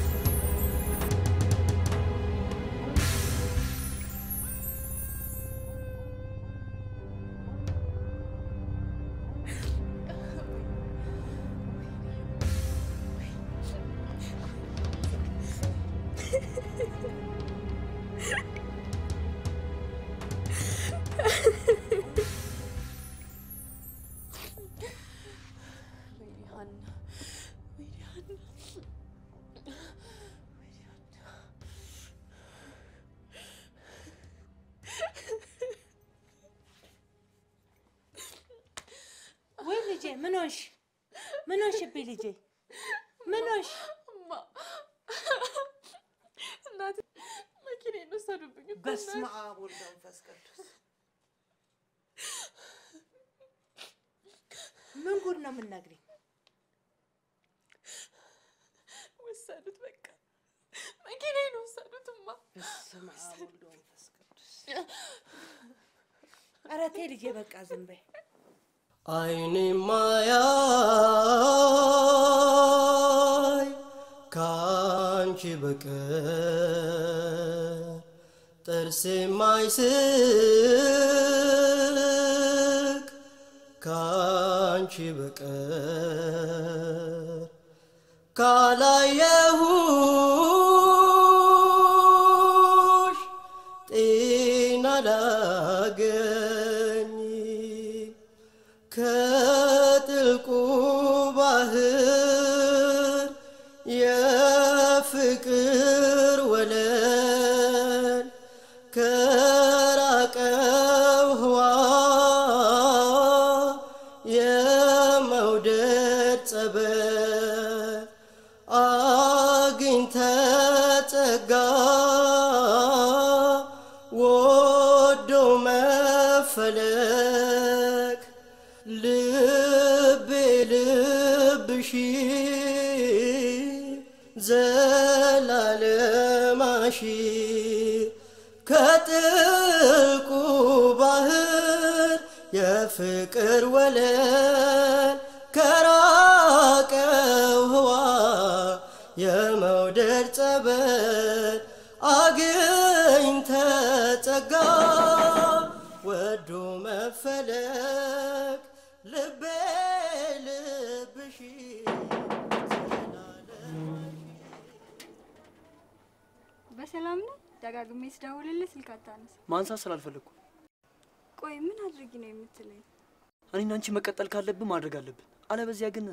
ምን ሆንሽ? ምን ሆንሽብኝ ልጄ? ምን ሆንሽ? እናቴ መኪናዬን ወሰዱብኝ። በስመ አብ ወወልድ ወመንፈስ ቅዱስ። ምን ጉድ ነው የምትነግሪኝ? ወሰዱት፣ በቃ መኪናዬን ወሰዱትማ። በስመ አብ ወወልድ ወመንፈስ ቅዱስ። ኧረ ተይ ልጄ በቃ ዝም በይ። አይኔ ማያይ ካንቺ በቀር ጥርሴ ማይስቅ ካንቺ በቀር ካላየሁሽ ጤና ላገኝ ከጥልቁ ባህር የፍቅር ወለል ከራቀው ህዋ የመውደድ ጸበል አግኝተ ጸጋ ወዶ መፈለግ ልቤ ልብሽ ዘላለማሽ ከጥልቁ ባህር የፍቅር ወለል ከራቀው ህዋ የመውደድ ጸበል አግኝተ ጸጋ ወዶ መፈለግ ልቤ ልብሽ በሰላም ነው? ደጋግሜ ስደውልልህ ስልክ አታነሳ። ማንሳት ስላልፈለኩ። ቆይ ምን አድርጊ ነው የምትለኝ? እኔና አንቺ መቀጠል ካለብን ማድረግ አለብን። አለበዚያ ግን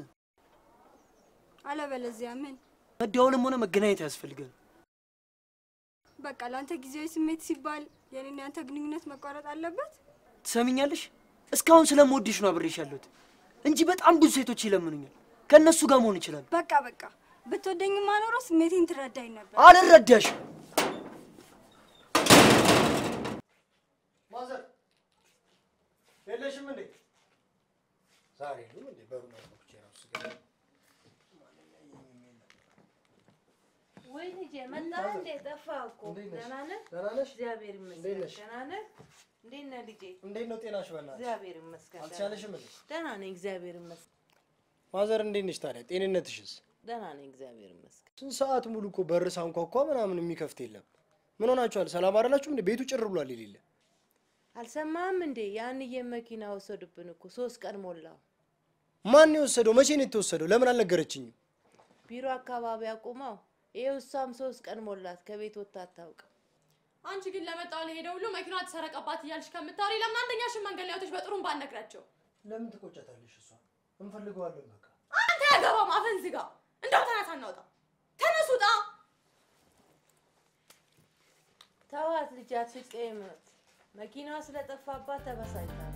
አለበለዚያ ምን? መደዋወልም ሆነ መገናኘት ያስፈልጋል። በቃ ላንተ ጊዜያዊ ስሜት ሲባል የኔና ያንተ ግንኙነት መቋረጥ አለበት? ትሰሚኛለሽ? እስካሁን ስለምወድሽ ነው አብሬሽ ያለሁት እንጂ በጣም ብዙ ሴቶች ይለምኑኛል። ከነሱ ጋር መሆን ይችላል። በቃ ብትወደኝማ ኖሮ ስሜቴን ትረዳኝ ነበር። አልረዳሽ። ማዘር የለሽም እንዴ? ዛሬ ነው እንዴ? በሩና ወጥቼ ነው ስገባ ወይ ልጄ መጣ እንዴ? ጠፋህ እኮ። ደህና ነህ? ደህና ነሽ? እግዚአብሔር ይመስገን። ደህና ነህ? እንዴት ነህ ልጄ? እንዴት ነው ጤናሽ? በእናትሽ እግዚአብሔር ይመስገን። አልቻለሽም እንዴ? ደህና ነኝ እግዚአብሔር ይመስገን። ማዘር እንዴት ነሽ ታዲያ? ጤንነትሽስ? ደህና ነኝ እግዚአብሔር ይመስገን። ስንት ሰዓት ሙሉ እኮ በር ሳንኳኳ ምናምን የሚከፍት የለም። ምን ሆናችኋል? ሰላም አይደላችሁም እንዴ? ቤቱ ጭር ብሏል ይልል። አልሰማህም እንዴ? ያንዬ መኪና ወሰዱብን እኮ 3 ቀን ሞላው። ማን የወሰደው? መቼ ነው የተወሰደው? ለምን አልነገረችኝም? ቢሮ አካባቢ አቁመው ይኸው እሷም 3 ቀን ሞላት ከቤት ወጥታ አታውቅም። አንቺ ግን ለመጣው ለሄደው ሁሉ መኪናዋ ተሰረቀባት እያልሽ ከምታወሪ ለምን አንደኛሽን መንገድ ላይ ወጥተሽ በጥሩም ባነግራቸው? ለምን ትቆጫታለሽ? እሷ እንፈልገዋለን በቃ። አንተ ያገባም አፈን ዝጋ። እንደው ተነሳ እናውጣ። ተነሱ ውጣ። ተዋት ልጅ አትቀየምት። መኪናዋ ስለጠፋባት ተበሳጭታለች።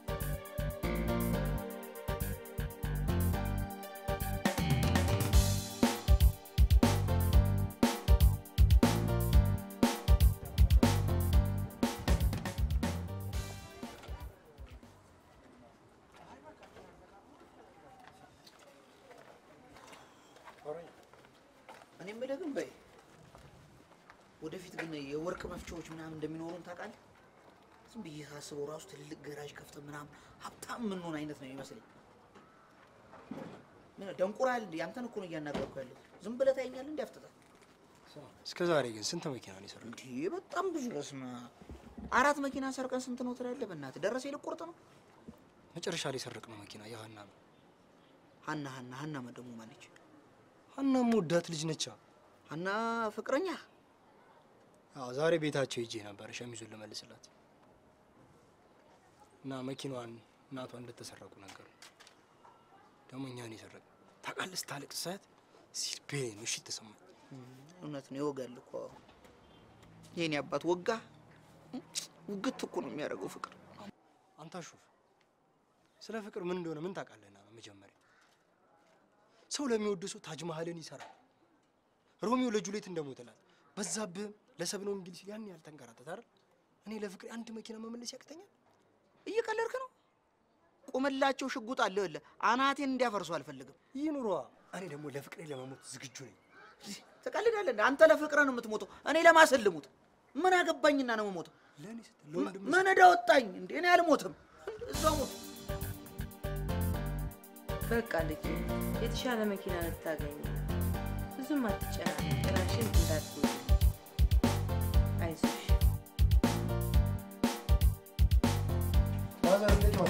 እኔ የምልህ ግን በይ ወደፊት ግን የወርቅ መፍቻዎች ምናምን እንደሚኖሩን ታውቃለህ? ዝም ብዬ ሳስበው ራሱ ትልልቅ ገራዥ ከፍተን ምናምን ሀብታም የምንሆን አይነት ነው የሚመስለኝ። ምን ደንቁራል እንዴ? አንተን እኮ ነው እያናገርኩ ያለሁት። ዝም ብለህ ታየኛለህ እንዴ? አፍጥጠህ። እስከ ዛሬ ግን ስንት መኪና ነው የሰረቀው? እንዴ በጣም ብዙ። በስመ አብ 4 መኪና ሰርቀን ስንት ነው ትላለህ? በእናትህ ደረሰ ልቆርጥ ነው። መጨረሻ ላይ የሰረቅነው መኪና የሀና ነው። ሀና ደግሞ ማነች? ሀና የምወዳት ልጅ ነች። ሀና ፍቅረኛ? አዎ ዛሬ ቤታቸው ሂጄ ነበር ሸሚዙን ልመልስላት እና መኪናዋን እናቷ እንደተሰረቁ ነገሩ። ደግሞ እኛን የሰረቀ ታውቃለህ? ስታለቅስ ሳያት ሲልቤ ነው እሺ ተሰማኝ። እውነት ነው ይወጋል እኮ የኔ አባት ወጋ። ውግት እኮ ነው የሚያደርገው ፍቅር። አንተ አሹፍ ስለ ፍቅር ምን እንደሆነ ምን ታውቃለህና ነው? መጀመሪያ ሰው ለሚወድ ሰው ታጅ መሀልን ይሰራል። ሮሚዮ ለጁሊየት እንደሞተላት በዛብህ ለሰብነው እንግሊዝ ያን ያህል ተንከራተተ አይደል? እኔ ለፍቅር አንድ መኪና መመለስ ያቅተኛል? እየቀለድክ ነው? ቆመላቸው ሽጉጥ አለ አይደል? አናቴን እንዲያፈርሱ አልፈልግም። ይኑሯ። እኔ ደግሞ ለፍቅሬ ለመሞት ዝግጁ ነኝ። ተቀልዳለህ? አንተ ለፍቅር ነው የምትሞተው፣ እኔ ለማሰልሙት ምን አገባኝና ነው የምሞተው? ለኔ ስትል ለወንድም ምን እዳ ወጣኝ እንዴ? እኔ አልሞትም፣ እዛው ሞት። በቃ ልጅ የተሻለ መኪና ልታገኝ ብዙም አትጨናነቂ። ራስሽን እንዳትጎጂ። አይዞሽ። ማዘር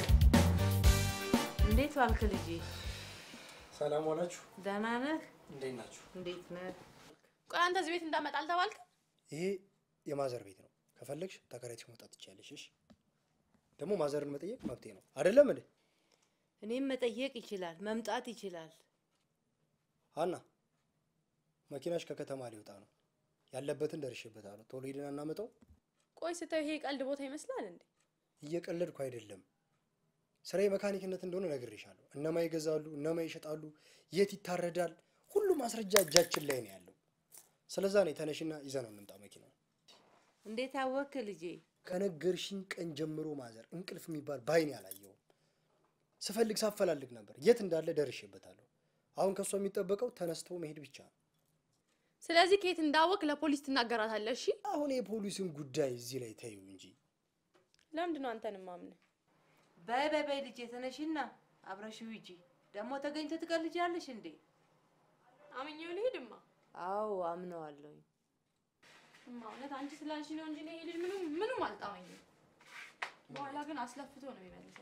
እንዴት ዋልክ ልጄ? ሰላም ዋላችሁ? ደህና ነህ? እንዴት ናችሁ? እንዴት ነህ? ቆይ አንተ እዚህ ቤት እንዳመጣ አልተባልክ? ይሄ የማዘር ቤት ነው። ከፈለግሽ ተከራይተሽ መውጣት ትችያለሽ። እሺ? ደግሞ ማዘርን መጠየቅ መብቴ ነው አይደለም እንዴ? እኔም መጠየቅ ይችላል፣ መምጣት ይችላል። ሀና መኪናሽ ከከተማ ሊወጣ ነው። ያለበትን ደርሼበታለሁ። ቶሎ ሄደን እናመጣው። ቆይ ስታይ ይሄ ቀልድ ቦታ ይመስላል እንዴ? እየቀለድኩ አይደለም። ስራዬ መካኒክነት እንደሆነ ነግሬሻለሁ። እነማ ይገዛሉ፣ እነማ ይሸጣሉ፣ የት ይታረዳል፣ ሁሉ ማስረጃ እጃችን ላይ ነው ያለው። ስለዛ ነው ተነሽና ይዘነው እንምጣ መኪናው። እንዴት አወክ ልጄ? ከነገርሽኝ ቀን ጀምሮ ማዘር እንቅልፍ የሚባል ባይኔ አላየሁም። ስፈልግ ሳፈላልግ ነበር። የት እንዳለ ደርሼበታለሁ። አሁን ከሷ የሚጠበቀው ተነስቶ መሄድ ብቻ ነው። ስለዚህ ከየት እንዳወቅ ለፖሊስ ትናገራታለህ? እሺ? አሁን የፖሊስን ጉዳይ እዚህ ላይ ተይው እንጂ። ለምንድን ነው አንተን ማምነህ? በይ ልጄ ተነሽና አብረሽው ሂጂ። ደግሞ ተገኝተህ ትቀልጃለሽ እንዴ? አመኘው ልሂድማ። አዎ አምነዋለሁ። ማለት አንቺ ስላልሽ ነው እንጂ ይሄ ልጅ ምንም አልጣመኝም። በኋላ ግን አስለፍቶ ነው የሚመልሰው።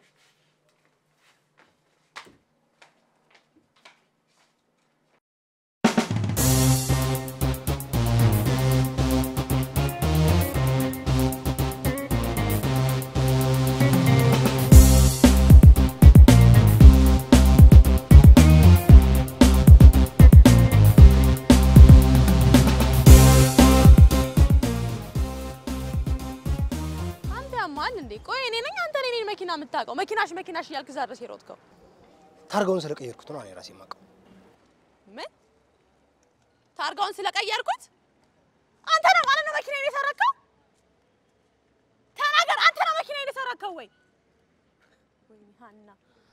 መኪናሽ ያልክ ዛሬ ሲሮጥከው ታርጋውን ስለቀየርኩት ነው እኔ ራሴ ማቀው ምን ታርጋውን ስለቀየርኩት አንተ ነው ማለት ነው መኪናዬን የሰረከው ተናገር አንተ ነው መኪናዬን የሰረከው ወይ ሀና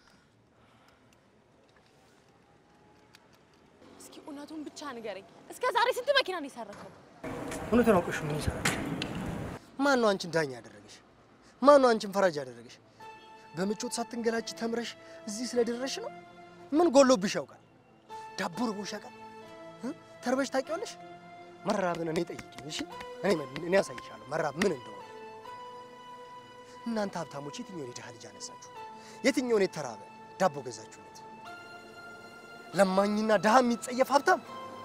እስኪ እውነቱን ብቻ ንገረኝ እስከ ዛሬ ስንት መኪና ነው የሰረከው እውነቱን አውቀሽ ምን ይሰራል ማን ነው አንቺን ዳኛ ያደረገሽ ማን ነው አንቺን ፈራጅ ያደረገሽ በምቾት ሳትንገላጭ ተምረሽ እዚህ ስለደረሽ ነው ምን ጎሎብሽ ያውቃል ዳቦ ርቦሽ ያውቃል ተርበሽ ታውቂዋለሽ መራብን እኔ ጠይቂኝ እሺ እኔ ያሳይሻለሁ መራብ ምን እንደሆነ እናንተ ሀብታሞች የትኛው የድሃ ልጅ አነሳችሁ የትኛው ነው ተራበ ዳቦ ገዛችሁለት ለማኝና ድሃ የሚጸየፍ ሀብታም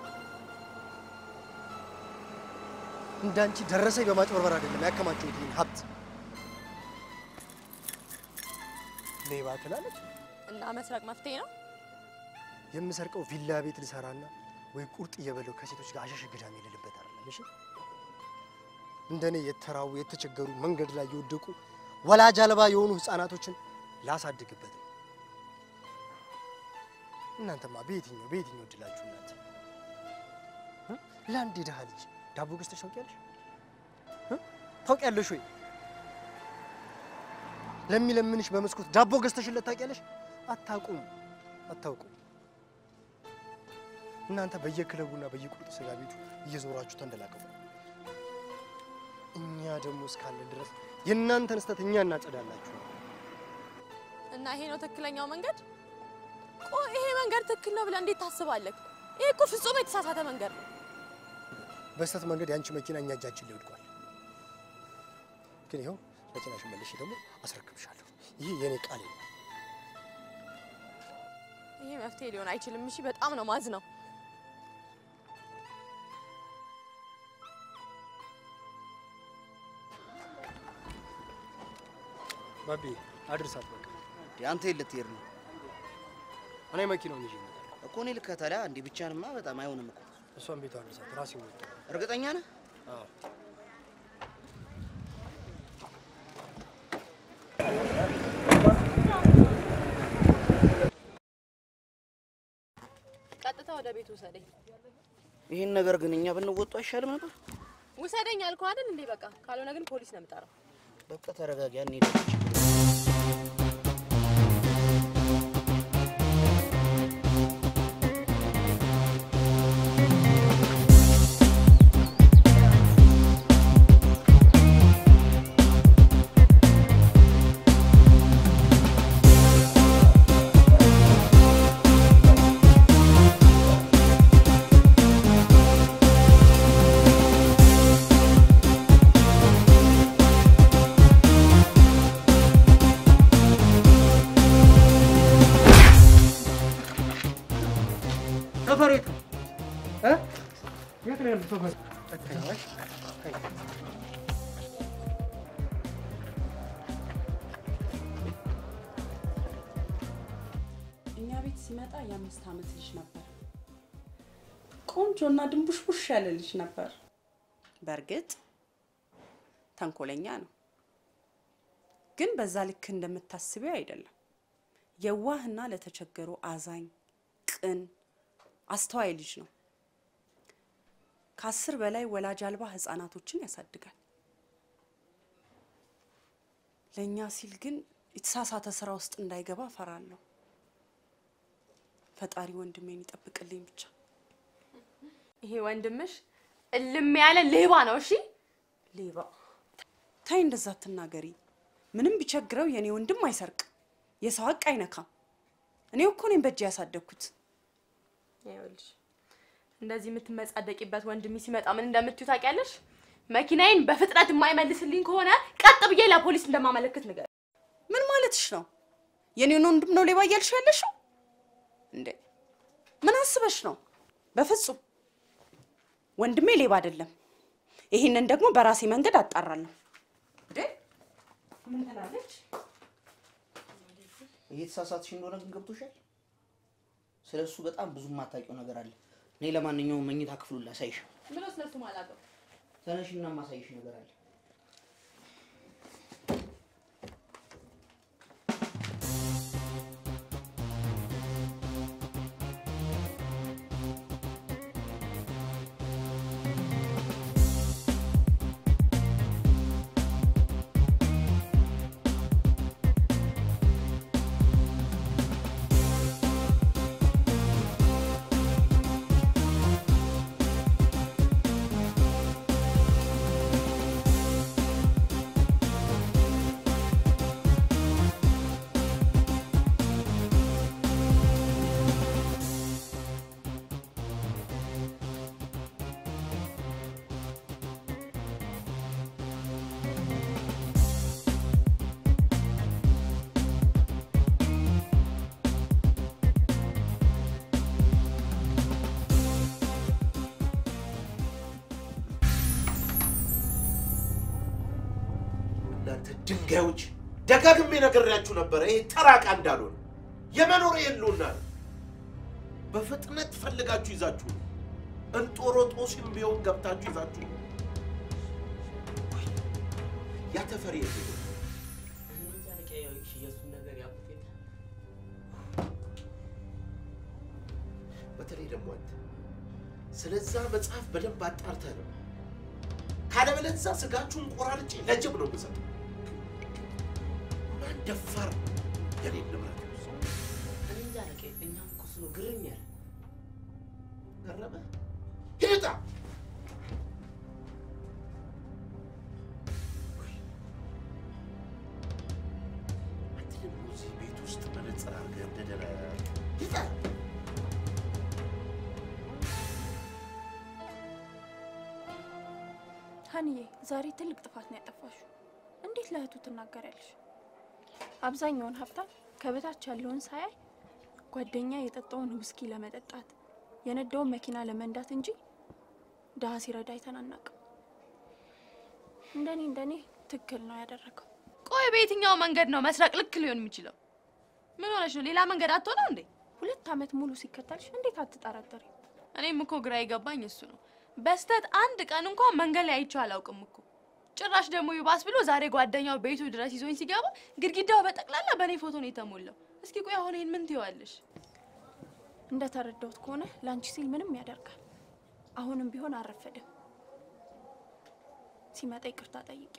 እንዳንቺ ደረሰኝ በማጭበርበር አይደለም ያከማችሁት ይሄን ሀብት ሌባ ትላለች እና መስረቅ መፍትሄ ነው የምሰርቀው ቪላ ቤት ልሰራና ወይ ቁርጥ እየበለው ከሴቶች ጋር አሻሽ ገዳም ይልልበት አይደለም እሺ እንደኔ የተራው የተቸገሩ መንገድ ላይ ይወደቁ ወላጅ አልባ የሆኑ ህፃናቶችን ላሳድግበት እናንተማ በየትኛው ድላችሁ እናንተ ለአንድ ድሃ ልጅ ዳቦ ገዝተሽ ታውቂያለሽ ወይ ለሚለምንሽ በመስኮት ዳቦ ገዝተሽለት ታውቂያለሽ አታውቁም እናንተ በየክለቡና በየቁርጥ ስጋ ቤቱ እየዞራችሁ ተንደላቀቁ እኛ ደግሞ እስካለን ድረስ የእናንተን ስተት እኛ እናጸዳላችሁ እና ይሄ ነው ትክክለኛው መንገድ ይሄ መንገድ ትክክል ነው ብለህ እንዴት ታስባለህ ይሄ እኮ ፍጹም የተሳሳተ መንገድ ነው በስተት መንገድ ያንቺ መኪና እኛ እጃችን ላይ ወድቋል ግን ይሄው መኪናሽ መልሼ ደግሞ አስረክብሻለሁ ይሄ የኔ ቃል ነው ይሄ መፍትሄ ሊሆን አይችልም እሺ በጣም ነው ማዝ ነው ባቢ አድርሳት በቃ ያንተ ልትሄድ ነው እኔ መኪናውን ይዤ እመጣለሁ እኮ እኔ ልከተላ እንዴ ብቻንማ በጣም አይሆንም እኮ እሷን ቤቷ አድርሳት ራሴ ወጣ እርግጠኛ ነህ አዎ ቀጥታ ወደ ቤት ውሰደኝ ይሄን ነገር ግን እኛ ብንወጣ አይሻልም ነበር ውሰደኝ አልኩህ አይደል እንዴ በቃ ካልሆነ ግን ፖሊስ ነው የምጠራው በቃ ተረጋጋ እንሂድ እኛ ቤት ሲመጣ የ5 ዓመት ልጅ ነበር ቆንጆና ድንቡሽቡሽ ያለ ልጅ ነበር በርግጥ ተንኮለኛ ነው ግን በዛ ልክ እንደምታስበው አይደለም የዋህና ለተቸገሩ አዛኝ ቅን አስተዋይ ልጅ ነው ከ10 በላይ ወላጅ አልባ ህፃናቶችን ያሳድጋል ለኛ ሲል ግን የተሳሳተ ስራ ውስጥ እንዳይገባ ፈራለሁ ፈጣሪ ወንድሜን ይጠብቅልኝ ብቻ ይሄ ወንድምሽ እልም ያለ ሌባ ነው እሺ ሌባ ታይ እንደዛ ተናገሪ ምንም ቢቸግረው የኔ ወንድም አይሰርቅ የሰው ሀቅ አይነካም እኔ እኮ ነኝ በእጅ ያሳደግኩት ይኸውልሽ እንደዚህ የምትመጻደቂበት ወንድሜ ሲመጣ ምን እንደምትዩ ታውቂያለሽ? መኪናዬን በፍጥነት የማይመልስልኝ ከሆነ ቀጥ ብዬ ለፖሊስ እንደማመለክት ንገር። ምን ማለትሽ ነው? የኔን ወንድም ነው ሌባ እያልሽ ያለሽው እንዴ? ምን አስበሽ ነው? በፍጹም ወንድሜ ሌባ አይደለም። ይሄንን ደግሞ በራሴ መንገድ አጣራለሁ። እንዴ ምን ትላለች? እየተሳሳትሽ እንደሆነ ግን ገብቶሻል? ስለሱ በጣም ብዙ ማታውቂው ነገር አለ። እኔ ለማንኛውም መኝታ ክፍሉን ላሳይሽ። ምንስ ለሱ ማላውቀው? ተነሽና ማሳይሽ ነገር አለ። ድንጋዮች ደጋግሜ ነግሬያችሁ ነበር። ይሄ ተራቃ እንዳልሆነ የመኖር የሉና በፍጥነት ፈልጋችሁ ይዛችሁ እንጦሮጦስም ቢሆን ገብታችሁ ይዛችሁ ያ ተፈሪ ነው። በተለይ ደግሞ አንተ ስለዛ መጽሐፍ በደንብ አጣርተህ ነው ካለበለዚያ ስጋችሁን ቆራርጬ ለጅብ ነው የምሰጠው። ማን ደፋር የኔ ንብረት ነው? እኔ እንጃ አለቄ፣ እኛም እኮ እሱ ነው ግርም ያለ። ገረመ ሂዳ አንተ ደግሞ እዚህ ቤት ውስጥ መነጽር አድርገህ እንደደረ ሂዳ ሀኒዬ ዛሬ ትልቅ ጥፋት ነው ያጠፋሽው። እንዴት ለእህቱ ትናገሪያለሽ? አብዛኛውን ሀብታም ከበታች ያለውን ሳያይ ጓደኛ የጠጣውን ውስኪ ለመጠጣት የነዳውን መኪና ለመንዳት እንጂ ደሃ ሲረዳ አይተናናቅም። እንደኔ ትክክል ነው ያደረገው። ቆይ በየትኛው መንገድ ነው መስረቅ ልክ ሊሆን የሚችለው? ምን ሆነሽ ነው? ሌላ መንገድ አትሆነው እንዴ? 2 ዓመት ሙሉ ሲከተልሽ እንዴት አትጠራጠሪ? እኔም እኮ ግራ ይገባኝ እሱ ነው። በስተት አንድ ቀን እንኳን መንገድ ላይ አይቼው አላውቅም እኮ። ጭራሽ ደግሞ ይባስ ብሎ ዛሬ ጓደኛው ቤቱ ድረስ ይዞኝ ሲገባ ግድግዳው በጠቅላላ በኔ ፎቶ ነው የተሞላው። እስኪ ቆይ አሁን ይሄን ምን ትይዋለሽ? እንደተረዳሁት ከሆነ ላንቺ ሲል ምንም ያደርጋል። አሁንም ቢሆን አረፈደም። ሲመጣ ይቅርታ ጠይቂው።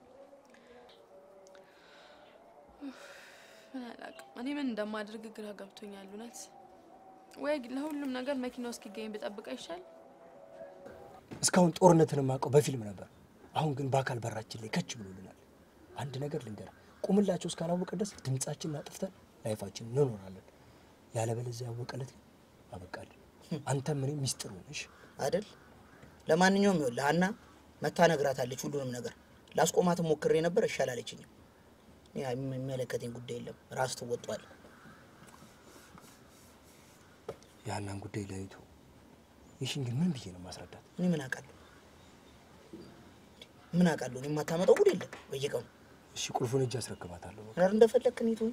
እኔ ምን እንደማደርግ ግራ ገብቶኛል እውነት። ወይ ለሁሉም ነገር መኪናው እስኪገኝ ብጠብቅ አይሻል? እስካሁን ጦርነትን ማቀው በፊልም ነበር። አሁን ግን በአካል በራችን ላይ ከች ብሎልናል። አንድ ነገር ልንገር፣ ቁምላቸው እስካላወቀ ድረስ ድምጻችንን አጥፍተን ላይፋችን እንኖራለን። ያለበለዚያ ያወቀለት አበቃለን። አንተ ምን ሚስጥሩ ነሽ አይደል? ለማንኛውም ለሃና መታ ነግራታለች ሁሉንም ነገር። ላስቆማት ሞክሬ ነበር እሻላለችኝ። የሚመለከተኝ ጉዳይ የለም ራስ ተወጥቷል። ያናን ጉዳይ ለይቶ ይሽን ግን ምን ብዬ ነው ማስረዳት? እኔ ምን አውቃለሁ? እኔ ማታመጣው ጉድ የለም በየቀኑ። እሺ ቁልፉን እጅ አስረክባታለሁ። አረ እንደፈለክ ነው ይተው።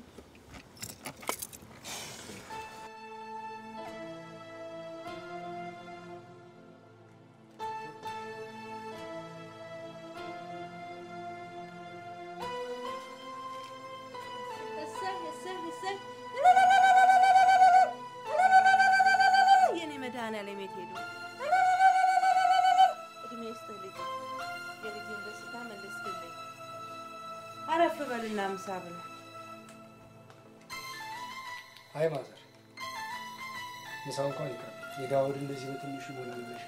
አይ ማዘር ምሳው እንኳን ይቀር የዳውድ እንደዚህ በትንሹ ሞላልሽ።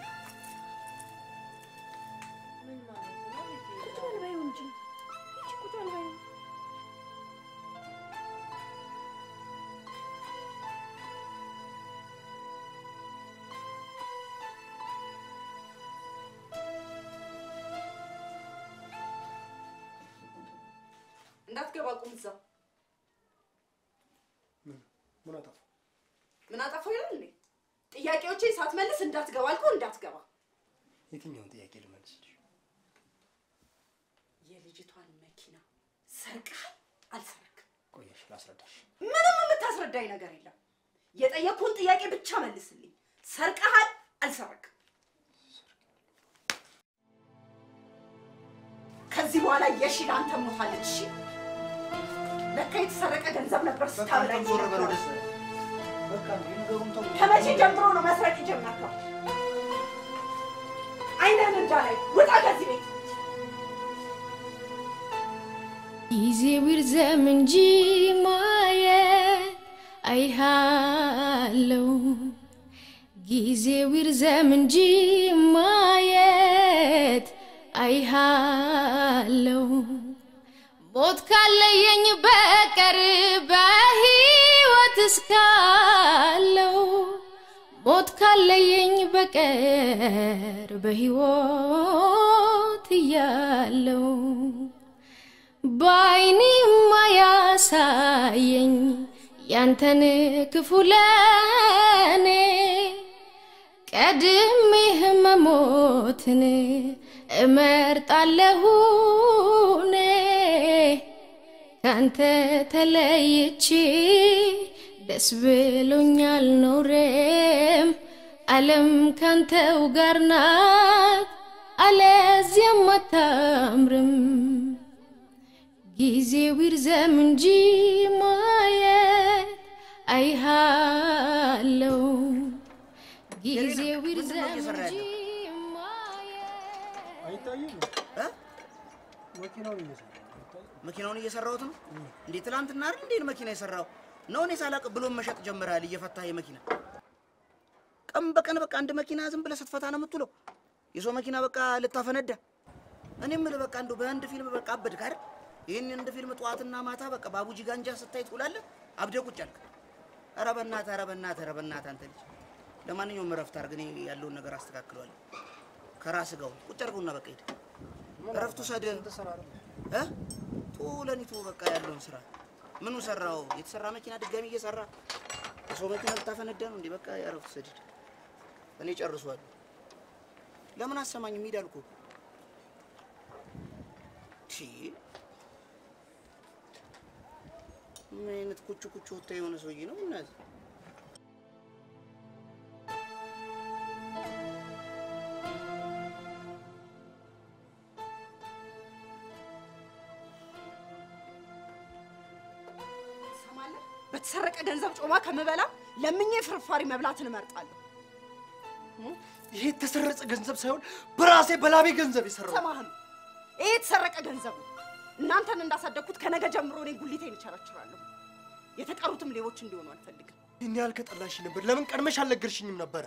ምን ማለት ነው? ቁጥር ባይሆን እንጂ እቺ ቁጥር ባይሆን እንዳትገባ ቁም እዛ ምን አጠፋው ይላል እንዴ ጥያቄዎቼን ሳትመልስ እንዳትገባ አልኩህ እንዳትገባ የትኛውን ጥያቄ ልመልስልሽ የልጅቷን መኪና ሰርቀሃል አልሰረክም ቆየሽ ላስረዳሽ ምንም የምታስረዳኝ ነገር የለም የጠየኩህን ጥያቄ ብቻ መልስልኝ ሰርቀሃል አልሰረክም ከዚህ በኋላ የሺ ላንተ ሞታለች እሺ ለካ የተሰረቀ ገንዘብ ነበር ስታበላኝ በቃ ነገሩን ተው ከመቼ ጀምሮ ነው መስረቅ የጀመርከው አይነን እንዳላይ ውጣ ከዚህ ቤት ጊዜው ይርዘም እንጂ ማየት አይሃለው ጊዜው ይርዘም እንጂ ማየት አይሃለው ሞት ካለየኝ በቀር በህይወት እስካለው ሞት ካለየኝ በቀር በህይወት እያለው ባይኔ ማያሳየኝ ያንተን ክፉ ለኔ ቀድሜ መሞትን እመርጣለሁ እኔ ካንተ ተለይቼ ደስ ብሎኛል ኖሬም ዓለም ካንተው ጋር ናት አለዚያም አታምርም ጊዜው ይርዘም እንጂ ማየት አይሃለው ጊዜው ይርዘም እንጂ አይታየም መኪናውን እየሰራሁት ነው እንዴ ትላንትና አይደል እንዴ መኪና የሰራው ነው እኔ ሳላቅ ብሎ መሸጥ ጀመራል እየፈታ የመኪና ቀን በቀን በቃ አንድ መኪና ዝም ብለ ስትፈታ ነው የምትለው የሰው መኪና በቃ ልታፈነዳ እኔም ምን በቃ እንደው በአንድ ፊልም በቃ አበድክ አይደል ይሄን እንደ ፊልም ጧትና ማታ በቃ ባቡጂ ጋንጃ ስታይ ትውላለህ አብደ ቁጭ አልክ ኧረ በእናትህ አንተ ልጅ ለማንኛውም ረፍት አድርግ እኔ ያለውን ነገር አስተካክለዋለሁ ከራስ ጋር ቁጭ አድርጉና በቃ ሄድ ረፍቱ ሰደ ቶለኒቱ በቃ ያለውን ስራ ምኑ ሰራው የተሰራ መኪና ድጋሚ እየሰራ ሰው መኪና ልታፈነዳ ነው እንዴ በቃ ያረፍቱ ሰደ እኔ ጨርሷል ለምን አሰማኝም ይዳልኩ ቺ ምን አይነት ኩቹ ወጣ የሆነ ሰውዬ ነው እናት በተሰረቀ ገንዘብ ጮማ ከመበላ ለምኜ ፍርፋሪ መብላትን እመርጣለሁ ይሄ ተሰረቀ ገንዘብ ሳይሆን በራሴ በላቤ ገንዘብ ይሰራው ተማህም ይሄ ተሰረቀ ገንዘብ እናንተን እንዳሳደኩት ከነገ ጀምሮ እኔ ጉሊቴን እቸረችራለሁ የተቀሩትም ሌቦች እንዲሆኑ አልፈልግም እኔ ያልከጠላሽ ነበር ለምን ቀድመሽ አልነገርሽኝም ነበር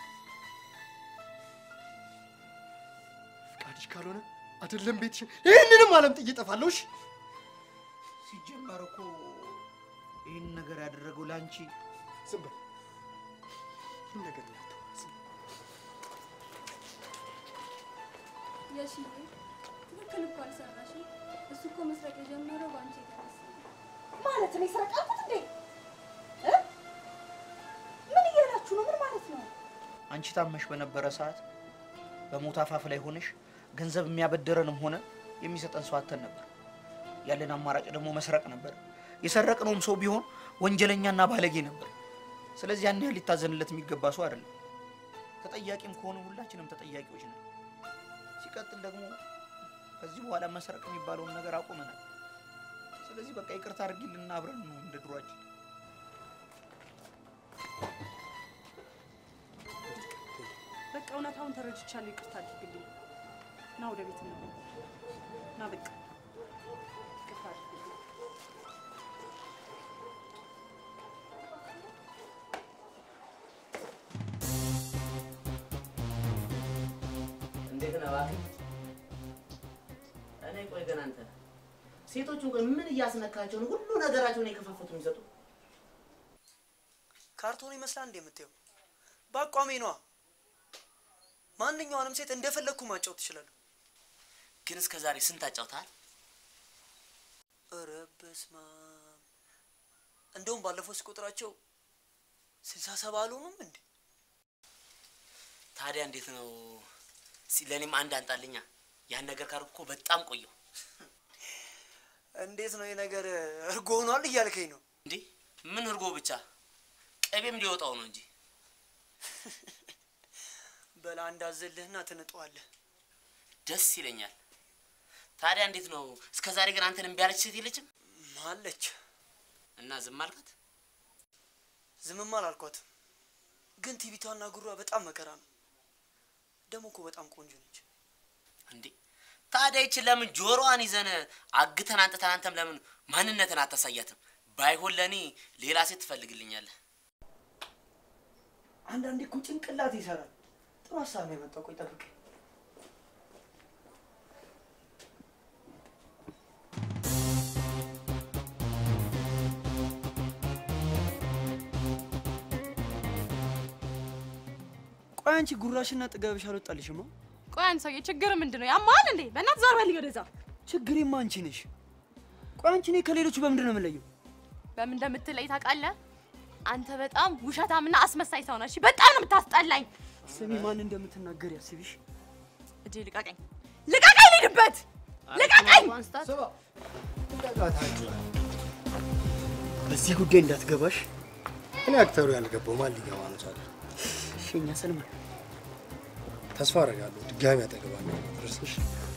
ፍቃድሽ ካልሆነ አይደለም ቤትሽ ይሄንንም ዓለም ጥዬ እጠፋለሁ እሺ ሲጀመር እኮ ይሄን ነገር ያደረገው ላንቺ ዝም በል ይሄን ነገር ያሺ ትክክል እኮ አልሰራሽም እሱ እኮ መስረቅ የጀመረው ባንቺ የተነሳ ማለት ነው ይሰረቃልኩት እንዴ ምን እያላችሁ ነው ምን ማለት ነው አንቺ ታመሽ በነበረ ሰዓት በሞት አፋፍ ላይ ሆነሽ ገንዘብ የሚያበደረንም ሆነ የሚሰጠን ሰው አተን ነበር ያለን አማራጭ ደግሞ መስረቅ ነበር የሰረቅነውም ሰው ቢሆን ወንጀለኛና ባለጌ ነበር ስለዚህ ያን ያህል ሊታዘንለት የሚገባ ሰው አይደለም ተጠያቂም ከሆነ ሁላችንም ተጠያቂዎች ነን ሲቀጥል ደግሞ ከዚህ በኋላ መስረቅ የሚባለውን ነገር አቆመናል ስለዚህ በቃ ይቅርታ አድርጊልና አብረን ነው እንደ ድሯችን በቃ እውነታውን ተረድቻለሁ ይቅርታ አድርግልኝ ና ወደ ቤት ነው ና በቃ ይቅርታ አድርግልኝ እንዴት ነው እባክህ እኔ ቆይ ገና አንተ ሴቶቹን ግን ምን እያስነካቸው ነው ሁሉ ነገራቸውን የከፋፈቱ የሚሰጡ ካርቶን ይመስላል እንደ የምትየው ባቋሜ ነው ማንኛውንም ሴት እንደፈለኩ ማጫወት ይችላል ግን እስከ ዛሬ ስንት አጫውታል ኧረ በስመ አብ እንደውም ባለፈው ስቆጥራቸው 67 አልሆኑም እንዴ? ታዲያ እንዴት ነው? ለኔም አንድ አንጣልኛ። ያን ነገር ካርኩ እኮ በጣም ቆየው። እንዴት ነው የነገር እርጎ ሆኗል እያልከኝ ነው እንዴ? ምን እርጎ ብቻ ቀቤም ሊወጣው ነው እንጂ። በላ እንዳዘልህና ትንጠዋለህ። ደስ ይለኛል። ታዲያ እንዴት ነው? እስከዛሬ ግን አንተን እምቢ አለች ሴት የለችም? ማለች እና ዝም አልካት? ዝምም አላልኳትም። ግን ቲቪቷና ጉሯ በጣም መከራ ነው። ደሞ እኮ በጣም ቆንጆ ነች። እንዴ ታዲያ ይች ለምን ጆሮዋን ይዘን አግተን አንተን አንተም ለምን ማንነትን አታሳያትም? ባይሆን ለኔ ሌላ ሴት ትፈልግልኛለህ። አንዳንዴ እኮ ጭንቅላት ይሰራል። ጥሩ ሀሳብ ነው የመጣው። ቆይ ጠብቅ። ቆይ አንቺ ጉራሽና ጥጋብሽ አልወጣልሽማ? ቆይ አንተ ሰውዬ ችግር ምንድነው? ያማል እንዴ? በእናትህ ዞር በልኝ ወደዛ። ችግሬማ አንቺ ነሽ። ቆይ አንቺ ነኝ ከሌሎቹ በምንድን ነው የምለየው? በምን እንደምትለይ ታውቃለህ? አንተ በጣም ውሸታምና አስመሳይ ሰው ነሽ። በጣም ነው የምታስጠላኝ። ስሚ ማን እንደምትናገር ያስብሽ። እጄ ልቀቀኝ፣ ልቀቀኝ፣ ልሂድበት፣ ልቀቀኝ። ሰባ በዚህ ጉዳይ እንዳትገባሽ። እኔ አክተሩ ያልገባው ማን ሊገባ ነው ታዲያ? እሺኛ ሰልማ ተስፋ አደርጋለሁ ድጋሚ አጠገባለሁ ድረስሽ።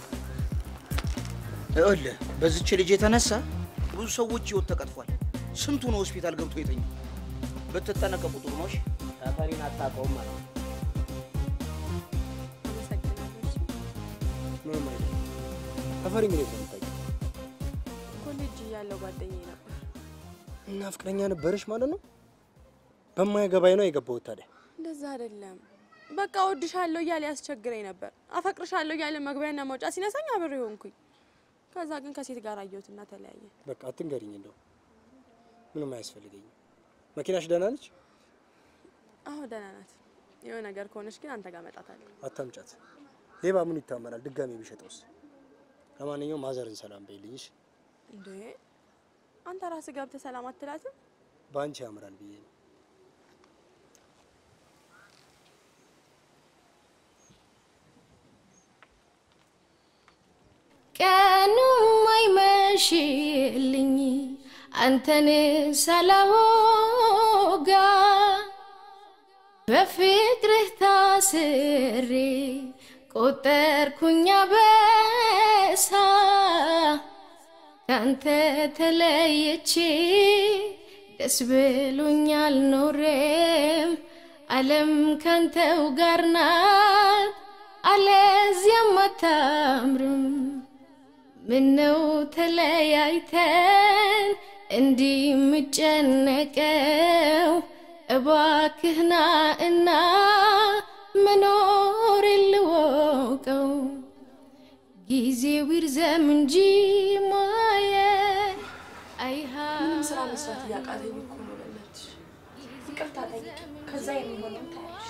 እለ በዚች ልጅ የተነሳ ብዙ ሰዎች ህይወት ተቀጥፏል። ስንቱ ነው ሆስፒታል ገብቶ የተኛው? በተጠነቀቁ ጥሩ ነው። እሺ ታፈሪን አታውቀውም ማለት ነው። ምንም አይደለም። ታፈሪ ምን ይሰማታል? ኮሌጅ ያለው ጓደኛዬ ነበር። እና ፍቅረኛ ነበርሽ ማለት ነው? በማይገባኝ ነው የገባሁት ታዲያ። እንደዛ አይደለም። በቃ ወድሻለሁ እያለ ያስቸግረኝ ነበር። አፈቅርሻለሁ እያለ መግቢያና መውጫ ሲነሳኝ አብሬ ሆንኩኝ። ከዛ ግን ከሴት ጋር አየሁትና ተለያየ። በቃ አትንገሪኝ እንደው ምንም አያስፈልገኝም። መኪናሽ ደህና ነች? አዎ ደህና ናት። የሆነ ነገር ከሆነች ግን አንተ ጋር መጣታለሁ። አታምጫት። ሌባ ምን ይታመናል? ድጋሚ ቢሸጠውስ? ለማንኛውም ማዘርን ሰላም በይልኝ። እንዴ አንተ ራስህ ገብተህ ሰላም አትላትም? ባንቺ ያምራል ብዬ ነው። ቀኑ አይመሽልኝ አንተን ሳላወጋ በፍቅርህ ታስሬ ቆጠርኩኛ በሳ ካንተ ተለየቼ ደስ ብሎኛል ኖሬም ዓለም ካንተው ጋር ናት አለዚያም አታምርም። ምነው ተለያይተን እንዲህ ምጨነቀው እባክህና እና መኖር ልወቀው ጊዜው ይርዘም እንጂ ማየ አይሃ ምንም ስራ መስራት እያቃተኝ እኮ ነው። በእናትሽ ይቅርታ ጠይቂ፣ ከዛ የሚሆነው ታያለሽ።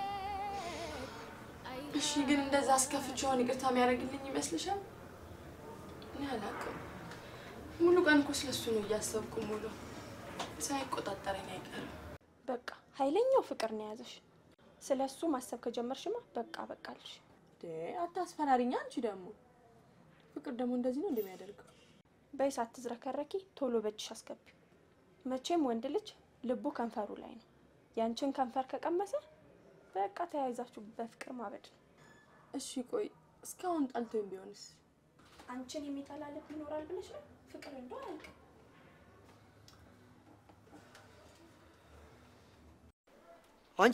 እሺ ግን እንደዛ አስከፍቼውን ይቅርታ የሚያደርግልኝ ይመስልሻል? እኔ አላውቅም። ሙሉ ቀን እኮ ስለሱ ነው እያሰብኩ ሙሉ ሳይቆጣጠረኝ አይቀርም። በቃ ኃይለኛው ፍቅር ነው ያዘሽ። ስለሱ ማሰብ ከጀመርሽማ በቃ በቃልሽ። አታስፈራሪኝ። አንቺ ደግሞ ፍቅር ደግሞ እንደዚህ ነው እንደሚያደርገው። በይ ሳትዝረከረኪ ቶሎ በእጅሽ አስገቢው። መቼም ወንድ ልጅ ልቡ ከንፈሩ ላይ ነው። ያንቺን ከንፈር ከቀመሰ በቃ ተያይዛችሁ በፍቅር ማበድ ነው። እሺ ቆይ እስካሁን ጣልቶኝ ቢሆንስ? አንቺን የሚጠላ ልብ ይኖራል ብለሽ ነው? ፍቅር እንደው አያልቅም። አንቺ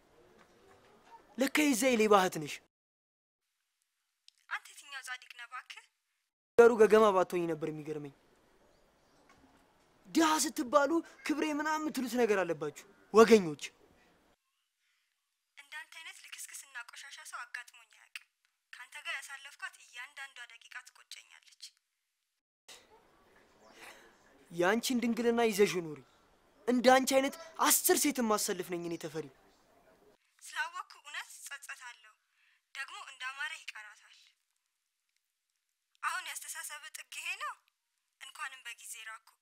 ለካ የዚያ የሌባ እህት ነሽ። አንተ የትኛው ጻድቅ ነህ እባክህ? ነገሩ ገገማ ባትሆኝ ነበር የሚገርመኝ። ድሃ ስትባሉ ክብሬ ምናምን የምትሉት ነገር አለባችሁ ወገኞች። እንዳንተ አይነት ልክስክስና ቆሻሻ ሰው አጋጥሞኝ አያውቅም። ካንተ ጋር ያሳለፍኳት እያንዳንዷ ደቂቃ ትቆጨኛለች። ያንቺን ድንግልና ይዘሽ ኑሪ። እንዳንቺ አይነት 10 ሴት ማሰልፍ ነኝ እኔ ተፈሪ። ስላወቅኩ እውነት ጸጸታለሁ። ደግሞ እንዳማረ ይቀራታል። አሁን ያስተሳሰብ ጥግ ይሄ ነው። እንኳን እንኳንም በጊዜ ራኩክ።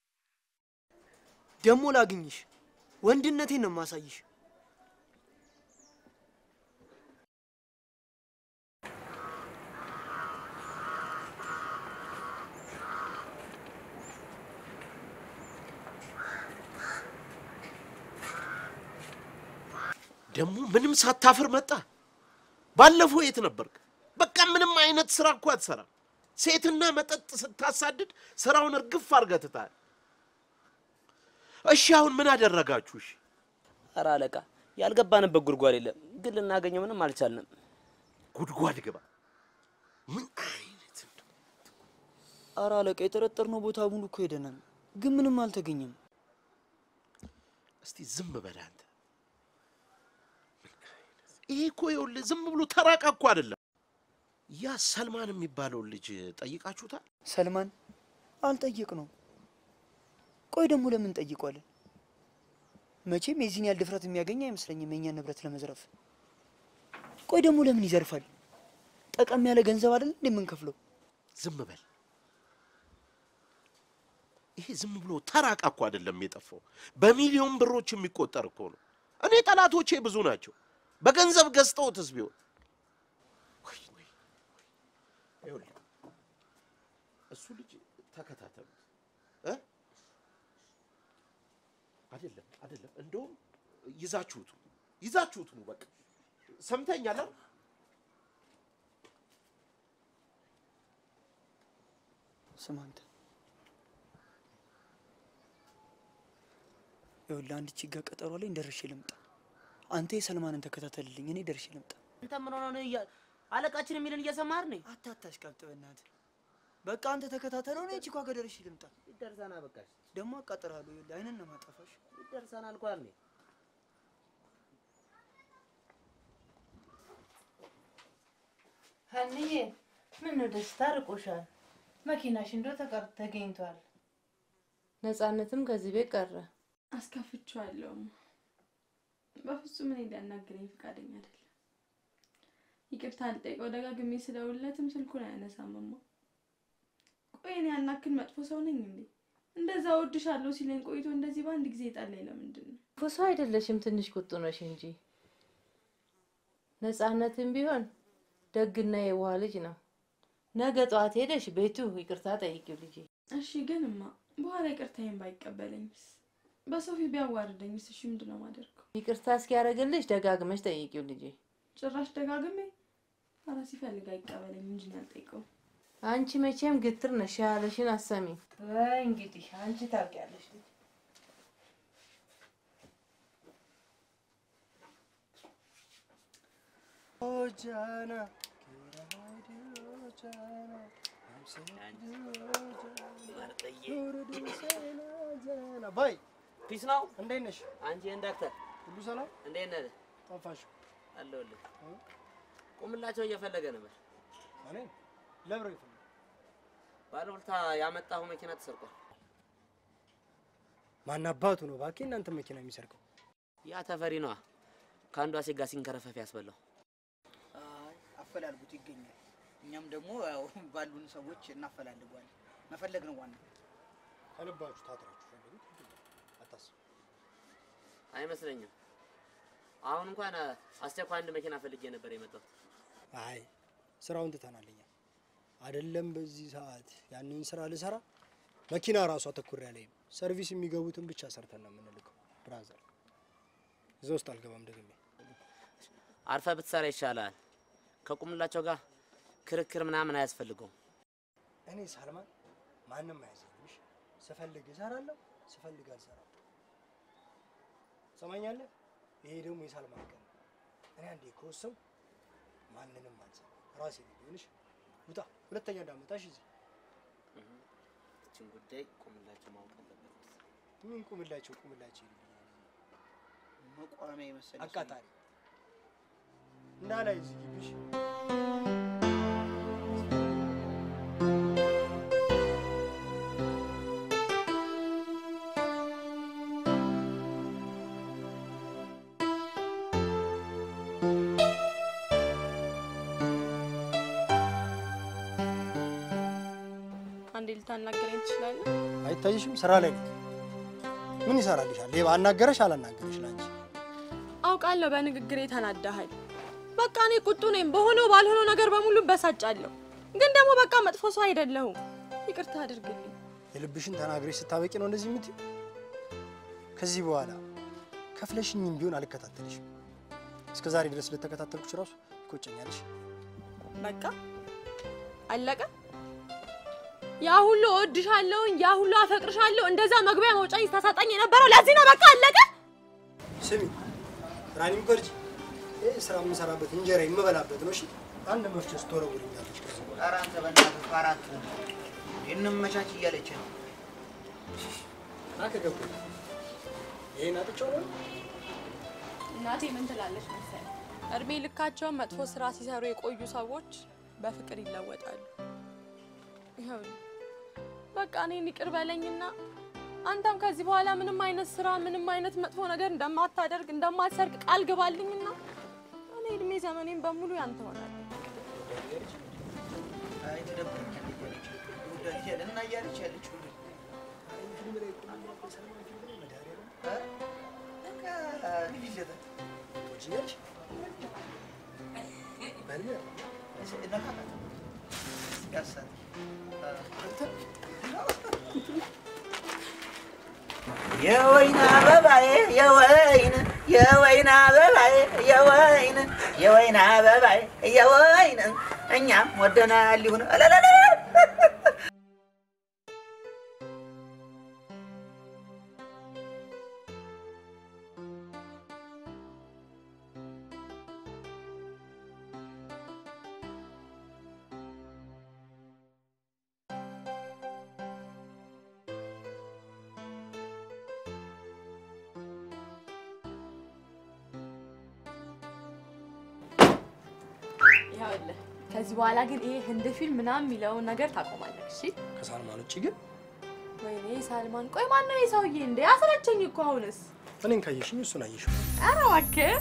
ደሞ ላግኝሽ ወንድነቴን ነው ማሳይሽ። ደሞ ምንም ሳታፍር መጣ። ባለፈው የት ነበርክ? በቃ ምንም አይነት ስራ እኮ አትሰራ። ሴትና መጠጥ ስታሳድድ ስራውን እርግፍ አድርገህ ትተሃል። እሺ አሁን ምን አደረጋችሁ? እሺ ኧረ አለቃ ያልገባንበት ጉድጓድ የለም፣ ግን ልናገኘው ምንም አልቻልንም። ጉድጓድ ግባ። ምን አይነት እንደው! ኧረ አለቃ የጠረጠርነው ቦታ ሙሉ እኮ ሄደናል፣ ግን ምንም አልተገኘም። እስቲ ዝም በል አንተ። ይሄ እኮ ይኸውልህ ዝም ብሎ ተራቃ እኮ አይደለም። ያ ሰልማን የሚባለው ልጅ ጠይቃችሁታል? ሰልማን አልጠየቅነው። ቆይ ደግሞ ለምን ጠይቋለን? መቼም የዚህን ያህል ድፍረት የሚያገኝ አይመስለኝም የእኛን ንብረት ለመዝረፍ። ቆይ ደግሞ ለምን ይዘርፋል? ጠቀም ያለ ገንዘብ አይደል እንደምንከፍለው? ዝም በል። ይሄ ዝም ብሎ ተራቃ እኮ አይደለም የጠፋው፣ በሚሊዮን ብሮች የሚቆጠር እኮ ነው። እኔ ጠላቶቼ ብዙ ናቸው። በገንዘብ ገዝተውትስ ቢሆን ይኸውልህ እሱ ልጅ ተከታተሉት አይደለም እንደውም ይዛችሁት ነው በቃ ሰምተኛል። ስማ አንተ ይኸውልህ አንድ ችግር ቀጠሮ ላይ እንደርሼ ልምጣ። አንተ የሰልማንን ተከታተልልኝ፣ እኔ ደርሼ ልምጣ። አንተ ምን ሆነ ነው አለቃችን የሚልን እየሰማህ ነው? አታሽቃብጥ በእናትህ። በቃ አንተ ተከታተለው፣ እኔ ቺኳ ጋር ደርሼ ልምጣ። ይደርሰና በቃሽ። ደግሞ አቃጥራለሁ። ይኸውልህ አይነን ነው ማጠፋሽ። ይደርሰና አልኳል ነው። ሀኒዬ ምን ነው ደስታ ርቆሻል? መኪናሽ እንደው ተገኝቷል። ነፃነትም ከዚህ ቤት ቀረ። አስከፍቼዋለሁ። በፍጹም እኔ ሊያናግረኝ ፈቃደኛ አይደለም። ይቅርታ አልጠይቀው ደጋግሜ ስለውለትም ስልኩን አያነሳምማ። ቆይ እኔ ያናክል መጥፎ ሰው ነኝ እንዴ? እንደዛ ወድሻለሁ ሲለኝ ቆይቶ እንደዚህ በአንድ ጊዜ ጣለኝ ለምንድን ነው? መጥፎ ሰው አይደለሽም፣ ትንሽ ቁጡ ነሽ እንጂ። ነፃነትም ቢሆን ደግና የዋህ ልጅ ነው። ነገ ጠዋት ሄደሽ ቤቱ ይቅርታ ጠይቂው ልጄ። እሺ ግንማ በኋላ ይቅርታዬን ባይቀበለኝስ? በሰው ፊት ቢያዋርደኝስ? እሺ ምንድነው ማደርገው? ይቅርታ እስኪያደርግልሽ ደጋግመሽ ጠይቂው ልጄ። ጭራሽ ደጋግሜ ኧረ ሲፈልግ አይቀበለኝ እንጂ አልጠይቀው። አንቺ መቼም ግትር ነሽ፣ ያለሽን አሰሚ። ወይ እንግዲህ አንቺ ታውቂያለሽ ልጅ። ኦጃና ባይ ፒስ ነው። እንዴት ነሽ? አንቺ ዳክተር ሁሉ ሰላም? እንዴት ነህ? ጠፋሽ? አለሁልህ። ቁምላቸው እየፈለገ ነበር። እኔ ለብሮ ይፈልግ ባለውልታ ያመጣው መኪና ተሰርቋል። ማን አባቱ ነው ባኪ እናንተ መኪና የሚሰርቀው? ያ ተፈሪ ነው ከአንዷ ሴት ጋር ሲንከረፈፍ ያስበላው። አይ አፈላልጉት ይገኛል። እኛም ደግሞ ያው ባሉን ሰዎች እናፈላልጓለን። መፈለግ ነው ዋናው። ከልባችሁ ታጥራችሁ ፈልጉት። አታስቡ። አይመስለኝም። አሁን እንኳን አስቸኳይ አንድ መኪና ፈልጌ ነበር የመጣሁት። አይ ስራውን ትተናልኛ አይደለም። በዚህ ሰዓት ያንን ስራ ልሰራ መኪና ራሷ ተኩር ያለኝ ሰርቪስ የሚገቡትን ብቻ ሰርተን ነው የምንልከው። ብራዘር እዛ ውስጥ አልገባም ደግሜ። አርፈ ብትሰራ ይሻላል። ከቁምላቸው ጋር ክርክር ምናምን አያስፈልገውም። እኔ ሳልማን ማንንም አያዘኝሽ። ስፈልግ እሰራለሁ፣ ስፈልግ አልሰራም። ሰማኛለህ? ይሄ ደግሞ የሳልማን ቀን። እኔ አንዴ ከወሰው ማንንም አልሰራም። ራሴ ልጅ ውጣ። ሁለተኛ እንዳመጣሽ እዚህ እቺን ጉዳይ ቁምላቸው ማወቅ አለበት። ምን ቁምላቸው ይልኛል። መቋሚያ መሰለኝ አቃጣሪ እንዳላይ እዚህ ግቢሽ ልታናገረኝ ትችላለህ? አይታይሽም? ስራ ላይ ነው። ምን ይሰራልሻል? ሌባ አናገረሽ አላናገረሽ ላንቺ? አውቃለሁ በንግግሬ ተናዳሃል። በቃ እኔ ቁጡ ነኝ። በሆነው ባልሆነው ነገር በሙሉ በሳጫለሁ። ግን ደግሞ በቃ መጥፎ ሰው አይደለሁም። ይቅርታ አድርግልኝ። የልብሽን ተናግረሽ ስታበቂ ነው እንደዚህ የምትይው? ከዚህ በኋላ ከፍለሽኝም ቢሆን አልከታተልሽም። እስከ ዛሬ ድረስ ለተከታተልኩሽ ራሱ ይቆጨኛልሽ። በቃ አለቀ። ያ ሁሉ እወድሻለሁ፣ ያ ሁሉ አፈቅርሻለሁ፣ እንደዛ መግቢያ መውጫ ይስተሳጣኝ የነበረው ለዚህ ነው። በቃ አለቀ። ስሚ ራኒም ኮርጂ ስራ የምሰራበት እንጀራ የምበላበት ነው። እሺ አንድ መፍጨስ ተወረውልኛለች። ከዚህ ኧረ አንተ በእናትህ ፋራት እንመቻች እያለች ነው። አከገቡ ይሄን አጥቼው ነው። እናቴ ምን ትላለች መሰለኝ? እድሜ ልካቸውን መጥፎ ስራ ሲሰሩ የቆዩ ሰዎች በፍቅር ይለወጣሉ። ይሄው በቃ እኔን ይቅር በለኝና አንተም ከዚህ በኋላ ምንም አይነት ስራ ምንም አይነት መጥፎ ነገር እንደማታደርግ እንደማትሰርቅ ቃል ግባልኝና እኔ እድሜ ዘመኔን በሙሉ ያንተ ሆናለሁ። አይ ተደብቀኝ እያለች ወዳጅ ያለና እያለች ያለች ሁሉ የወይን አበባዬ የወይን አበባዬ የወይን አበባዬ የወይን እኛም ወደናል ይሁን ያለ ከዚህ በኋላ ግን ይሄ ህንድ ፊልም ምናምን የሚለው ነገር ታቆማለህ። እሺ ከሳልማን ውጪ ግን ወይኔ ሳልማን ቆይ ማን ነው የሰውዬ እንዴ? አስረቸኝ እኮ አሁንስ እኔን ካየሽኝ እሱን አየሽ ማለት ነው። ኧረ እባክህ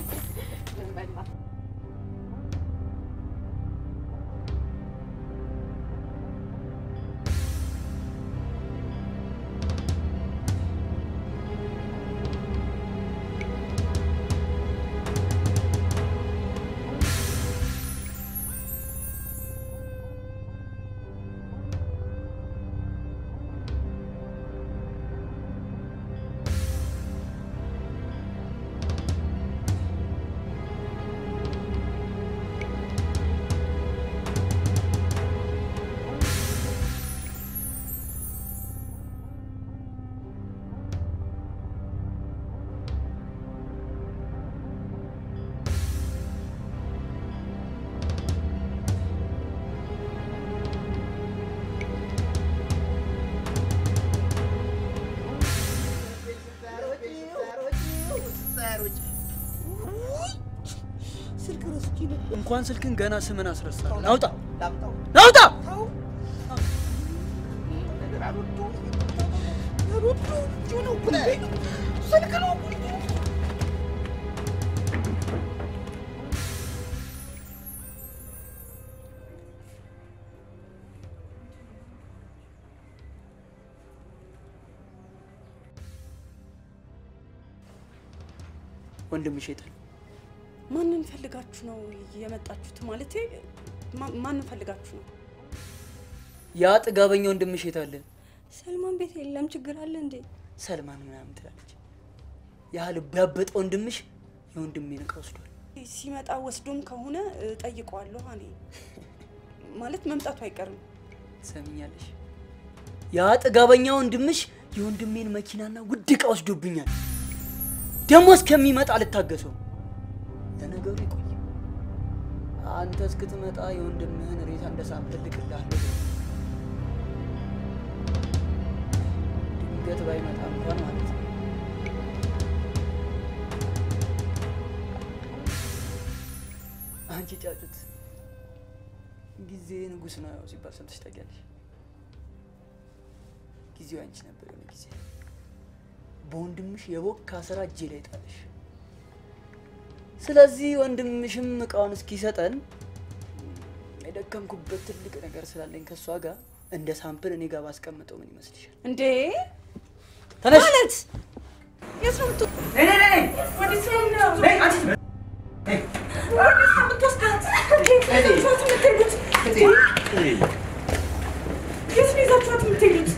እንኳን ስልክን ገና ስምን አስረሳለሁ። ናውጣ ስልክ ነው ወንድምሽ የታል? ማንን ፈልጋችሁ ነው የመጣችሁት? ማለት ማንን ፈልጋችሁ ነው? ያ ጥጋበኛ ወንድምሽ የታለ? ሰልማን ቤት የለም። ችግር አለ እንዴ? ሰልማን ምናምን ትላለች። ያ ልብ ያበጠ ወንድምሽ የወንድሜን ዕቃ ወስዷል። ሲመጣ ወስዶም ከሆነ ጠይቀዋለሁ። እኔ ማለት መምጣቱ አይቀርም። ሰሚኛለሽ? ያ ጥጋበኛ ወንድምሽ የወንድሜን መኪናና ውድ ዕቃ ወስዶብኛል። ደሞ እስከሚመጣ ልታገሰው። ለነገሩ ይቆይ። አንተ እስክትመጣ የወንድምህን ሬሳ እንደሳምፕል ልክልሃለሁ። ድንገት ባይመጣ እንኳን ማለት ነው። አንቺ ጫጩት ጊዜ ንጉስ ነው ሲባል ሰምተሽ ታውቂያለሽ? ጊዜው አንቺ ነበር የሆነ ጊዜ በወንድምሽ የቦካ ስራ እጄ ላይ ጣለሽ። ስለዚህ ወንድምሽም ዕቃውን እስኪሰጠን የደከምኩበት ትልቅ ነገር ስላለኝ ከሷ ጋር እንደ ሳምፕል እኔ ጋር ባስቀምጠው ምን ይመስልሻል? እንዴ ተነሽ ማለት የስምቱ ነይ ወዲስ ነው ነይ አንቺ ነይ ወዲስ ነው ተስካት የት ነው ይዛችኋት የምትሄዱት?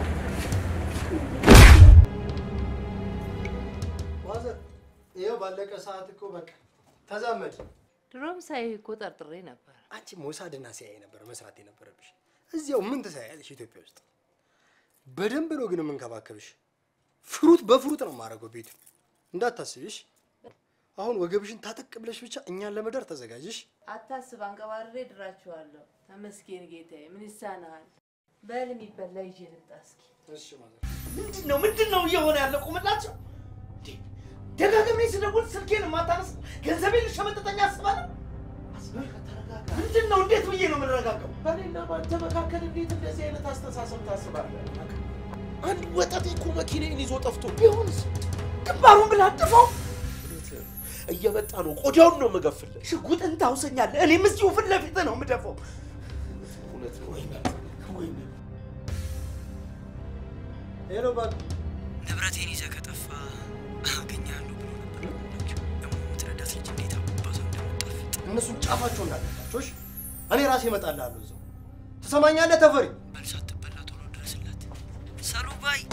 ማዘር ይኸው ባለቀ ሰዓት እኮ በቃ ተዛመድ። ድሮም ሳይህ እኮ ጠርጥሬ ነበር። አንቺ ሞሳድና ሲያይ ነበር መስራት የነበረብሽ። እዚያው ምን ትሰሪያለሽ ኢትዮጵያ ውስጥ? በደንብ ነው ግን የምንከባከብሽ። ፍሩት በፍሩት ነው የማደርገው ቤቱ። እንዳታስቢሽ። አሁን ወገብሽን ታጠቅ ብለሽ ብቻ እኛን ለመዳር ተዘጋጅሽ። አታስብ፣ አንቀባርሬ ድራችኋለሁ። ተመስገን ጌታዬ። ምን ይሳናል? በል የሚበላ ይዤ ልምጣ እስኪ። እሺ ማለት ምንድነው እየሆነ ያለው? ቁምላቸው ደጋግሜ ስደውል ስልኬን ማታነስ ገንዘቤን ልሸመጥጠኛ አስባለሁ። ምንድነው? እንዴት ብዬ ነው የምንረጋጋው? በሌላ ባንተ መካከል እንዴት እንደዚህ አይነት አስተሳሰብ ታስባለህ? አንድ ወጣት እኮ መኪናዬን ይዞ ጠፍቶ ቢሆንስ ግንባሩን ብላ አጥፋው። እየመጣ ነው፣ ቆዳውን ነው የምገፍልህ። ሽጉጥን ታውሰኛለህ፣ እኔም እዚሁ ፊት ለፊት ነው የምደፋው። እውነት ነው ወይ? ሄሎ ባክ ንብረቴን ይዘህ ከጠፋ አገኛለሁ ብሎ ነበር። ደግሞ የምትረዳት ልጅ እንዴት አባባሰው እንደምጣፍጥ እነሱን ጫፋቸው እንዳለባቸውሽ እኔ ራሴ እመጣልሃለሁ እዛው። ትሰማኛለህ ተፈሪ? በል ሳትበላ ቶሎ ድረስላት። ሰሉ ባይ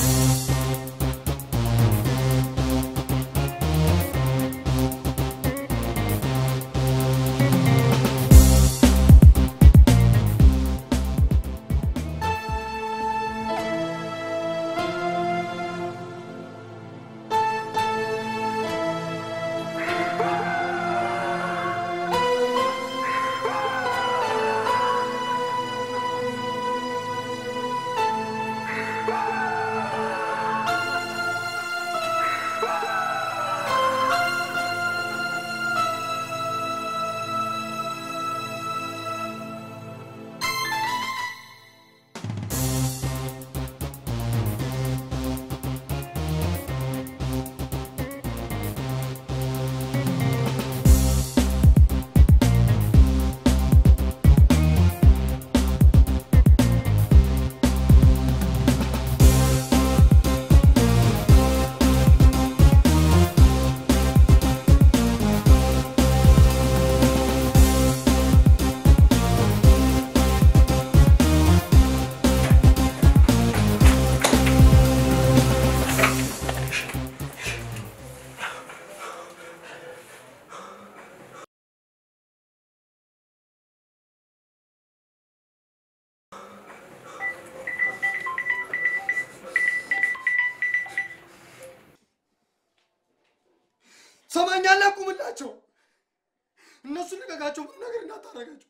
ሰማኛለህ? ቁምላቸው እነሱ ልቀቃቸው፣ ምን ነገር እንዳታረጋቸው።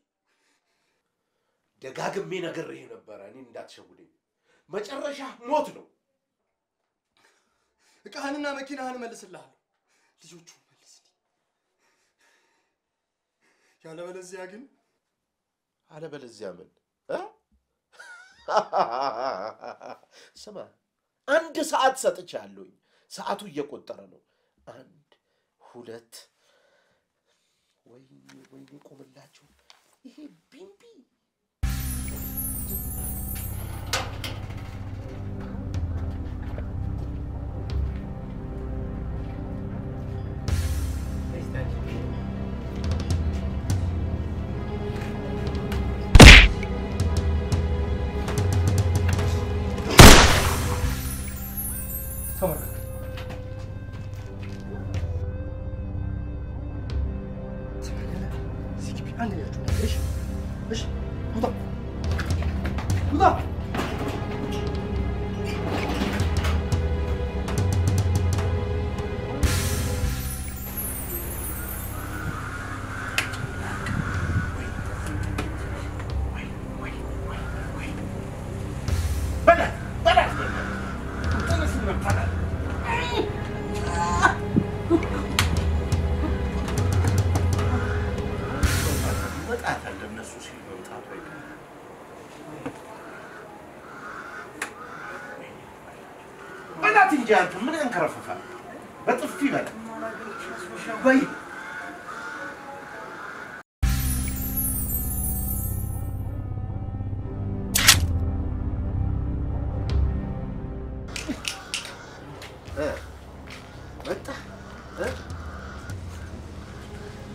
ደጋግሜ ነግሬህ ነበረ፣ እኔ እንዳትሸውደኝ። መጨረሻ ሞት ነው። እቃህንና መኪናህን መልስልሃለሁ፣ ልጆቹን መልስልኝ። ያለበለዚያ ግን አለበለዚያ ምን? ስማ፣ 1 ሰዓት ሰጥቻለሁኝ። ሰዓቱ እየቆጠረ ነው። 1 2 ወይኔ ቆምላቸው፣ ይሄ ቢምቢ ተመረከ። አንድ ያችሁ እሺ ውጣ ውጣ። እንጃንቱ ምን ያንከረፈፋል? በጥፊ በል ወይ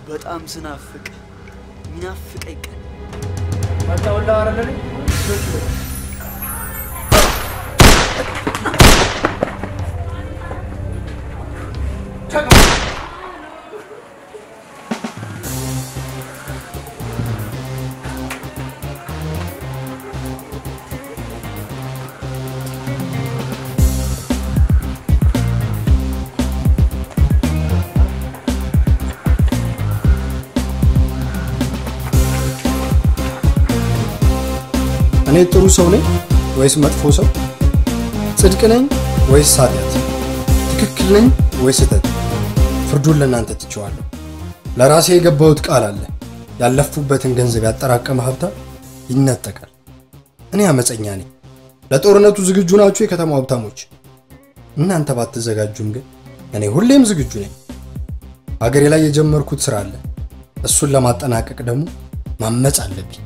በጣም ስናፍቅ ሚናፍቀኝ ቀን መጣውላ አይደል እኔ ጥሩ ሰው ነኝ ወይስ መጥፎ ሰው? ጽድቅ ነኝ ወይስ ኃጢአት? ትክክል ነኝ ወይስ ስህተት? ፍርዱን ለእናንተ ትቼዋለሁ። ለራሴ የገባሁት ቃል አለ። ያለፉበትን ገንዘብ ያጠራቀመ ሀብታም ይነጠቃል። እኔ አመፀኛ ነኝ። ለጦርነቱ ዝግጁ ናችሁ የከተማው ሀብታሞች? እናንተ ባትዘጋጁም ግን እኔ ሁሌም ዝግጁ ነኝ። ሀገሬ ላይ የጀመርኩት ስራ አለ። እሱን ለማጠናቀቅ ደግሞ ማመጽ አለብኝ።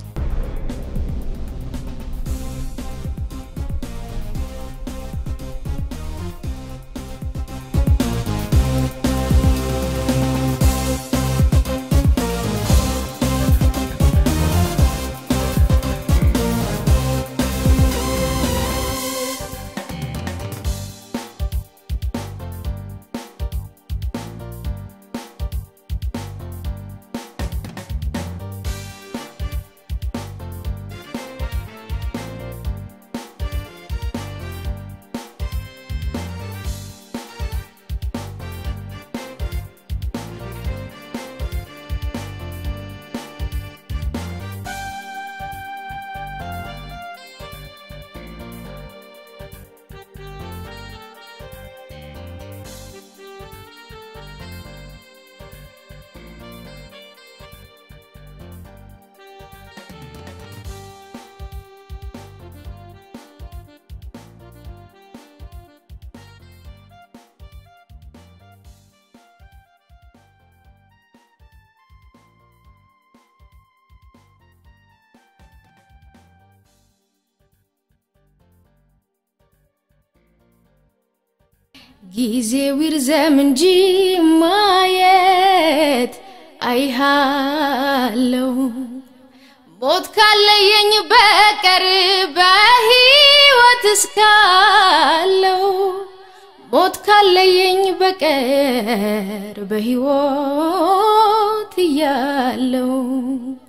ጊዜው ይርዘም እንጂ ማየት አይሃለው ሞት ካለየኝ በቀር በህይወት እስካለው ሞት ካለየኝ በቀር በህይወት ያለው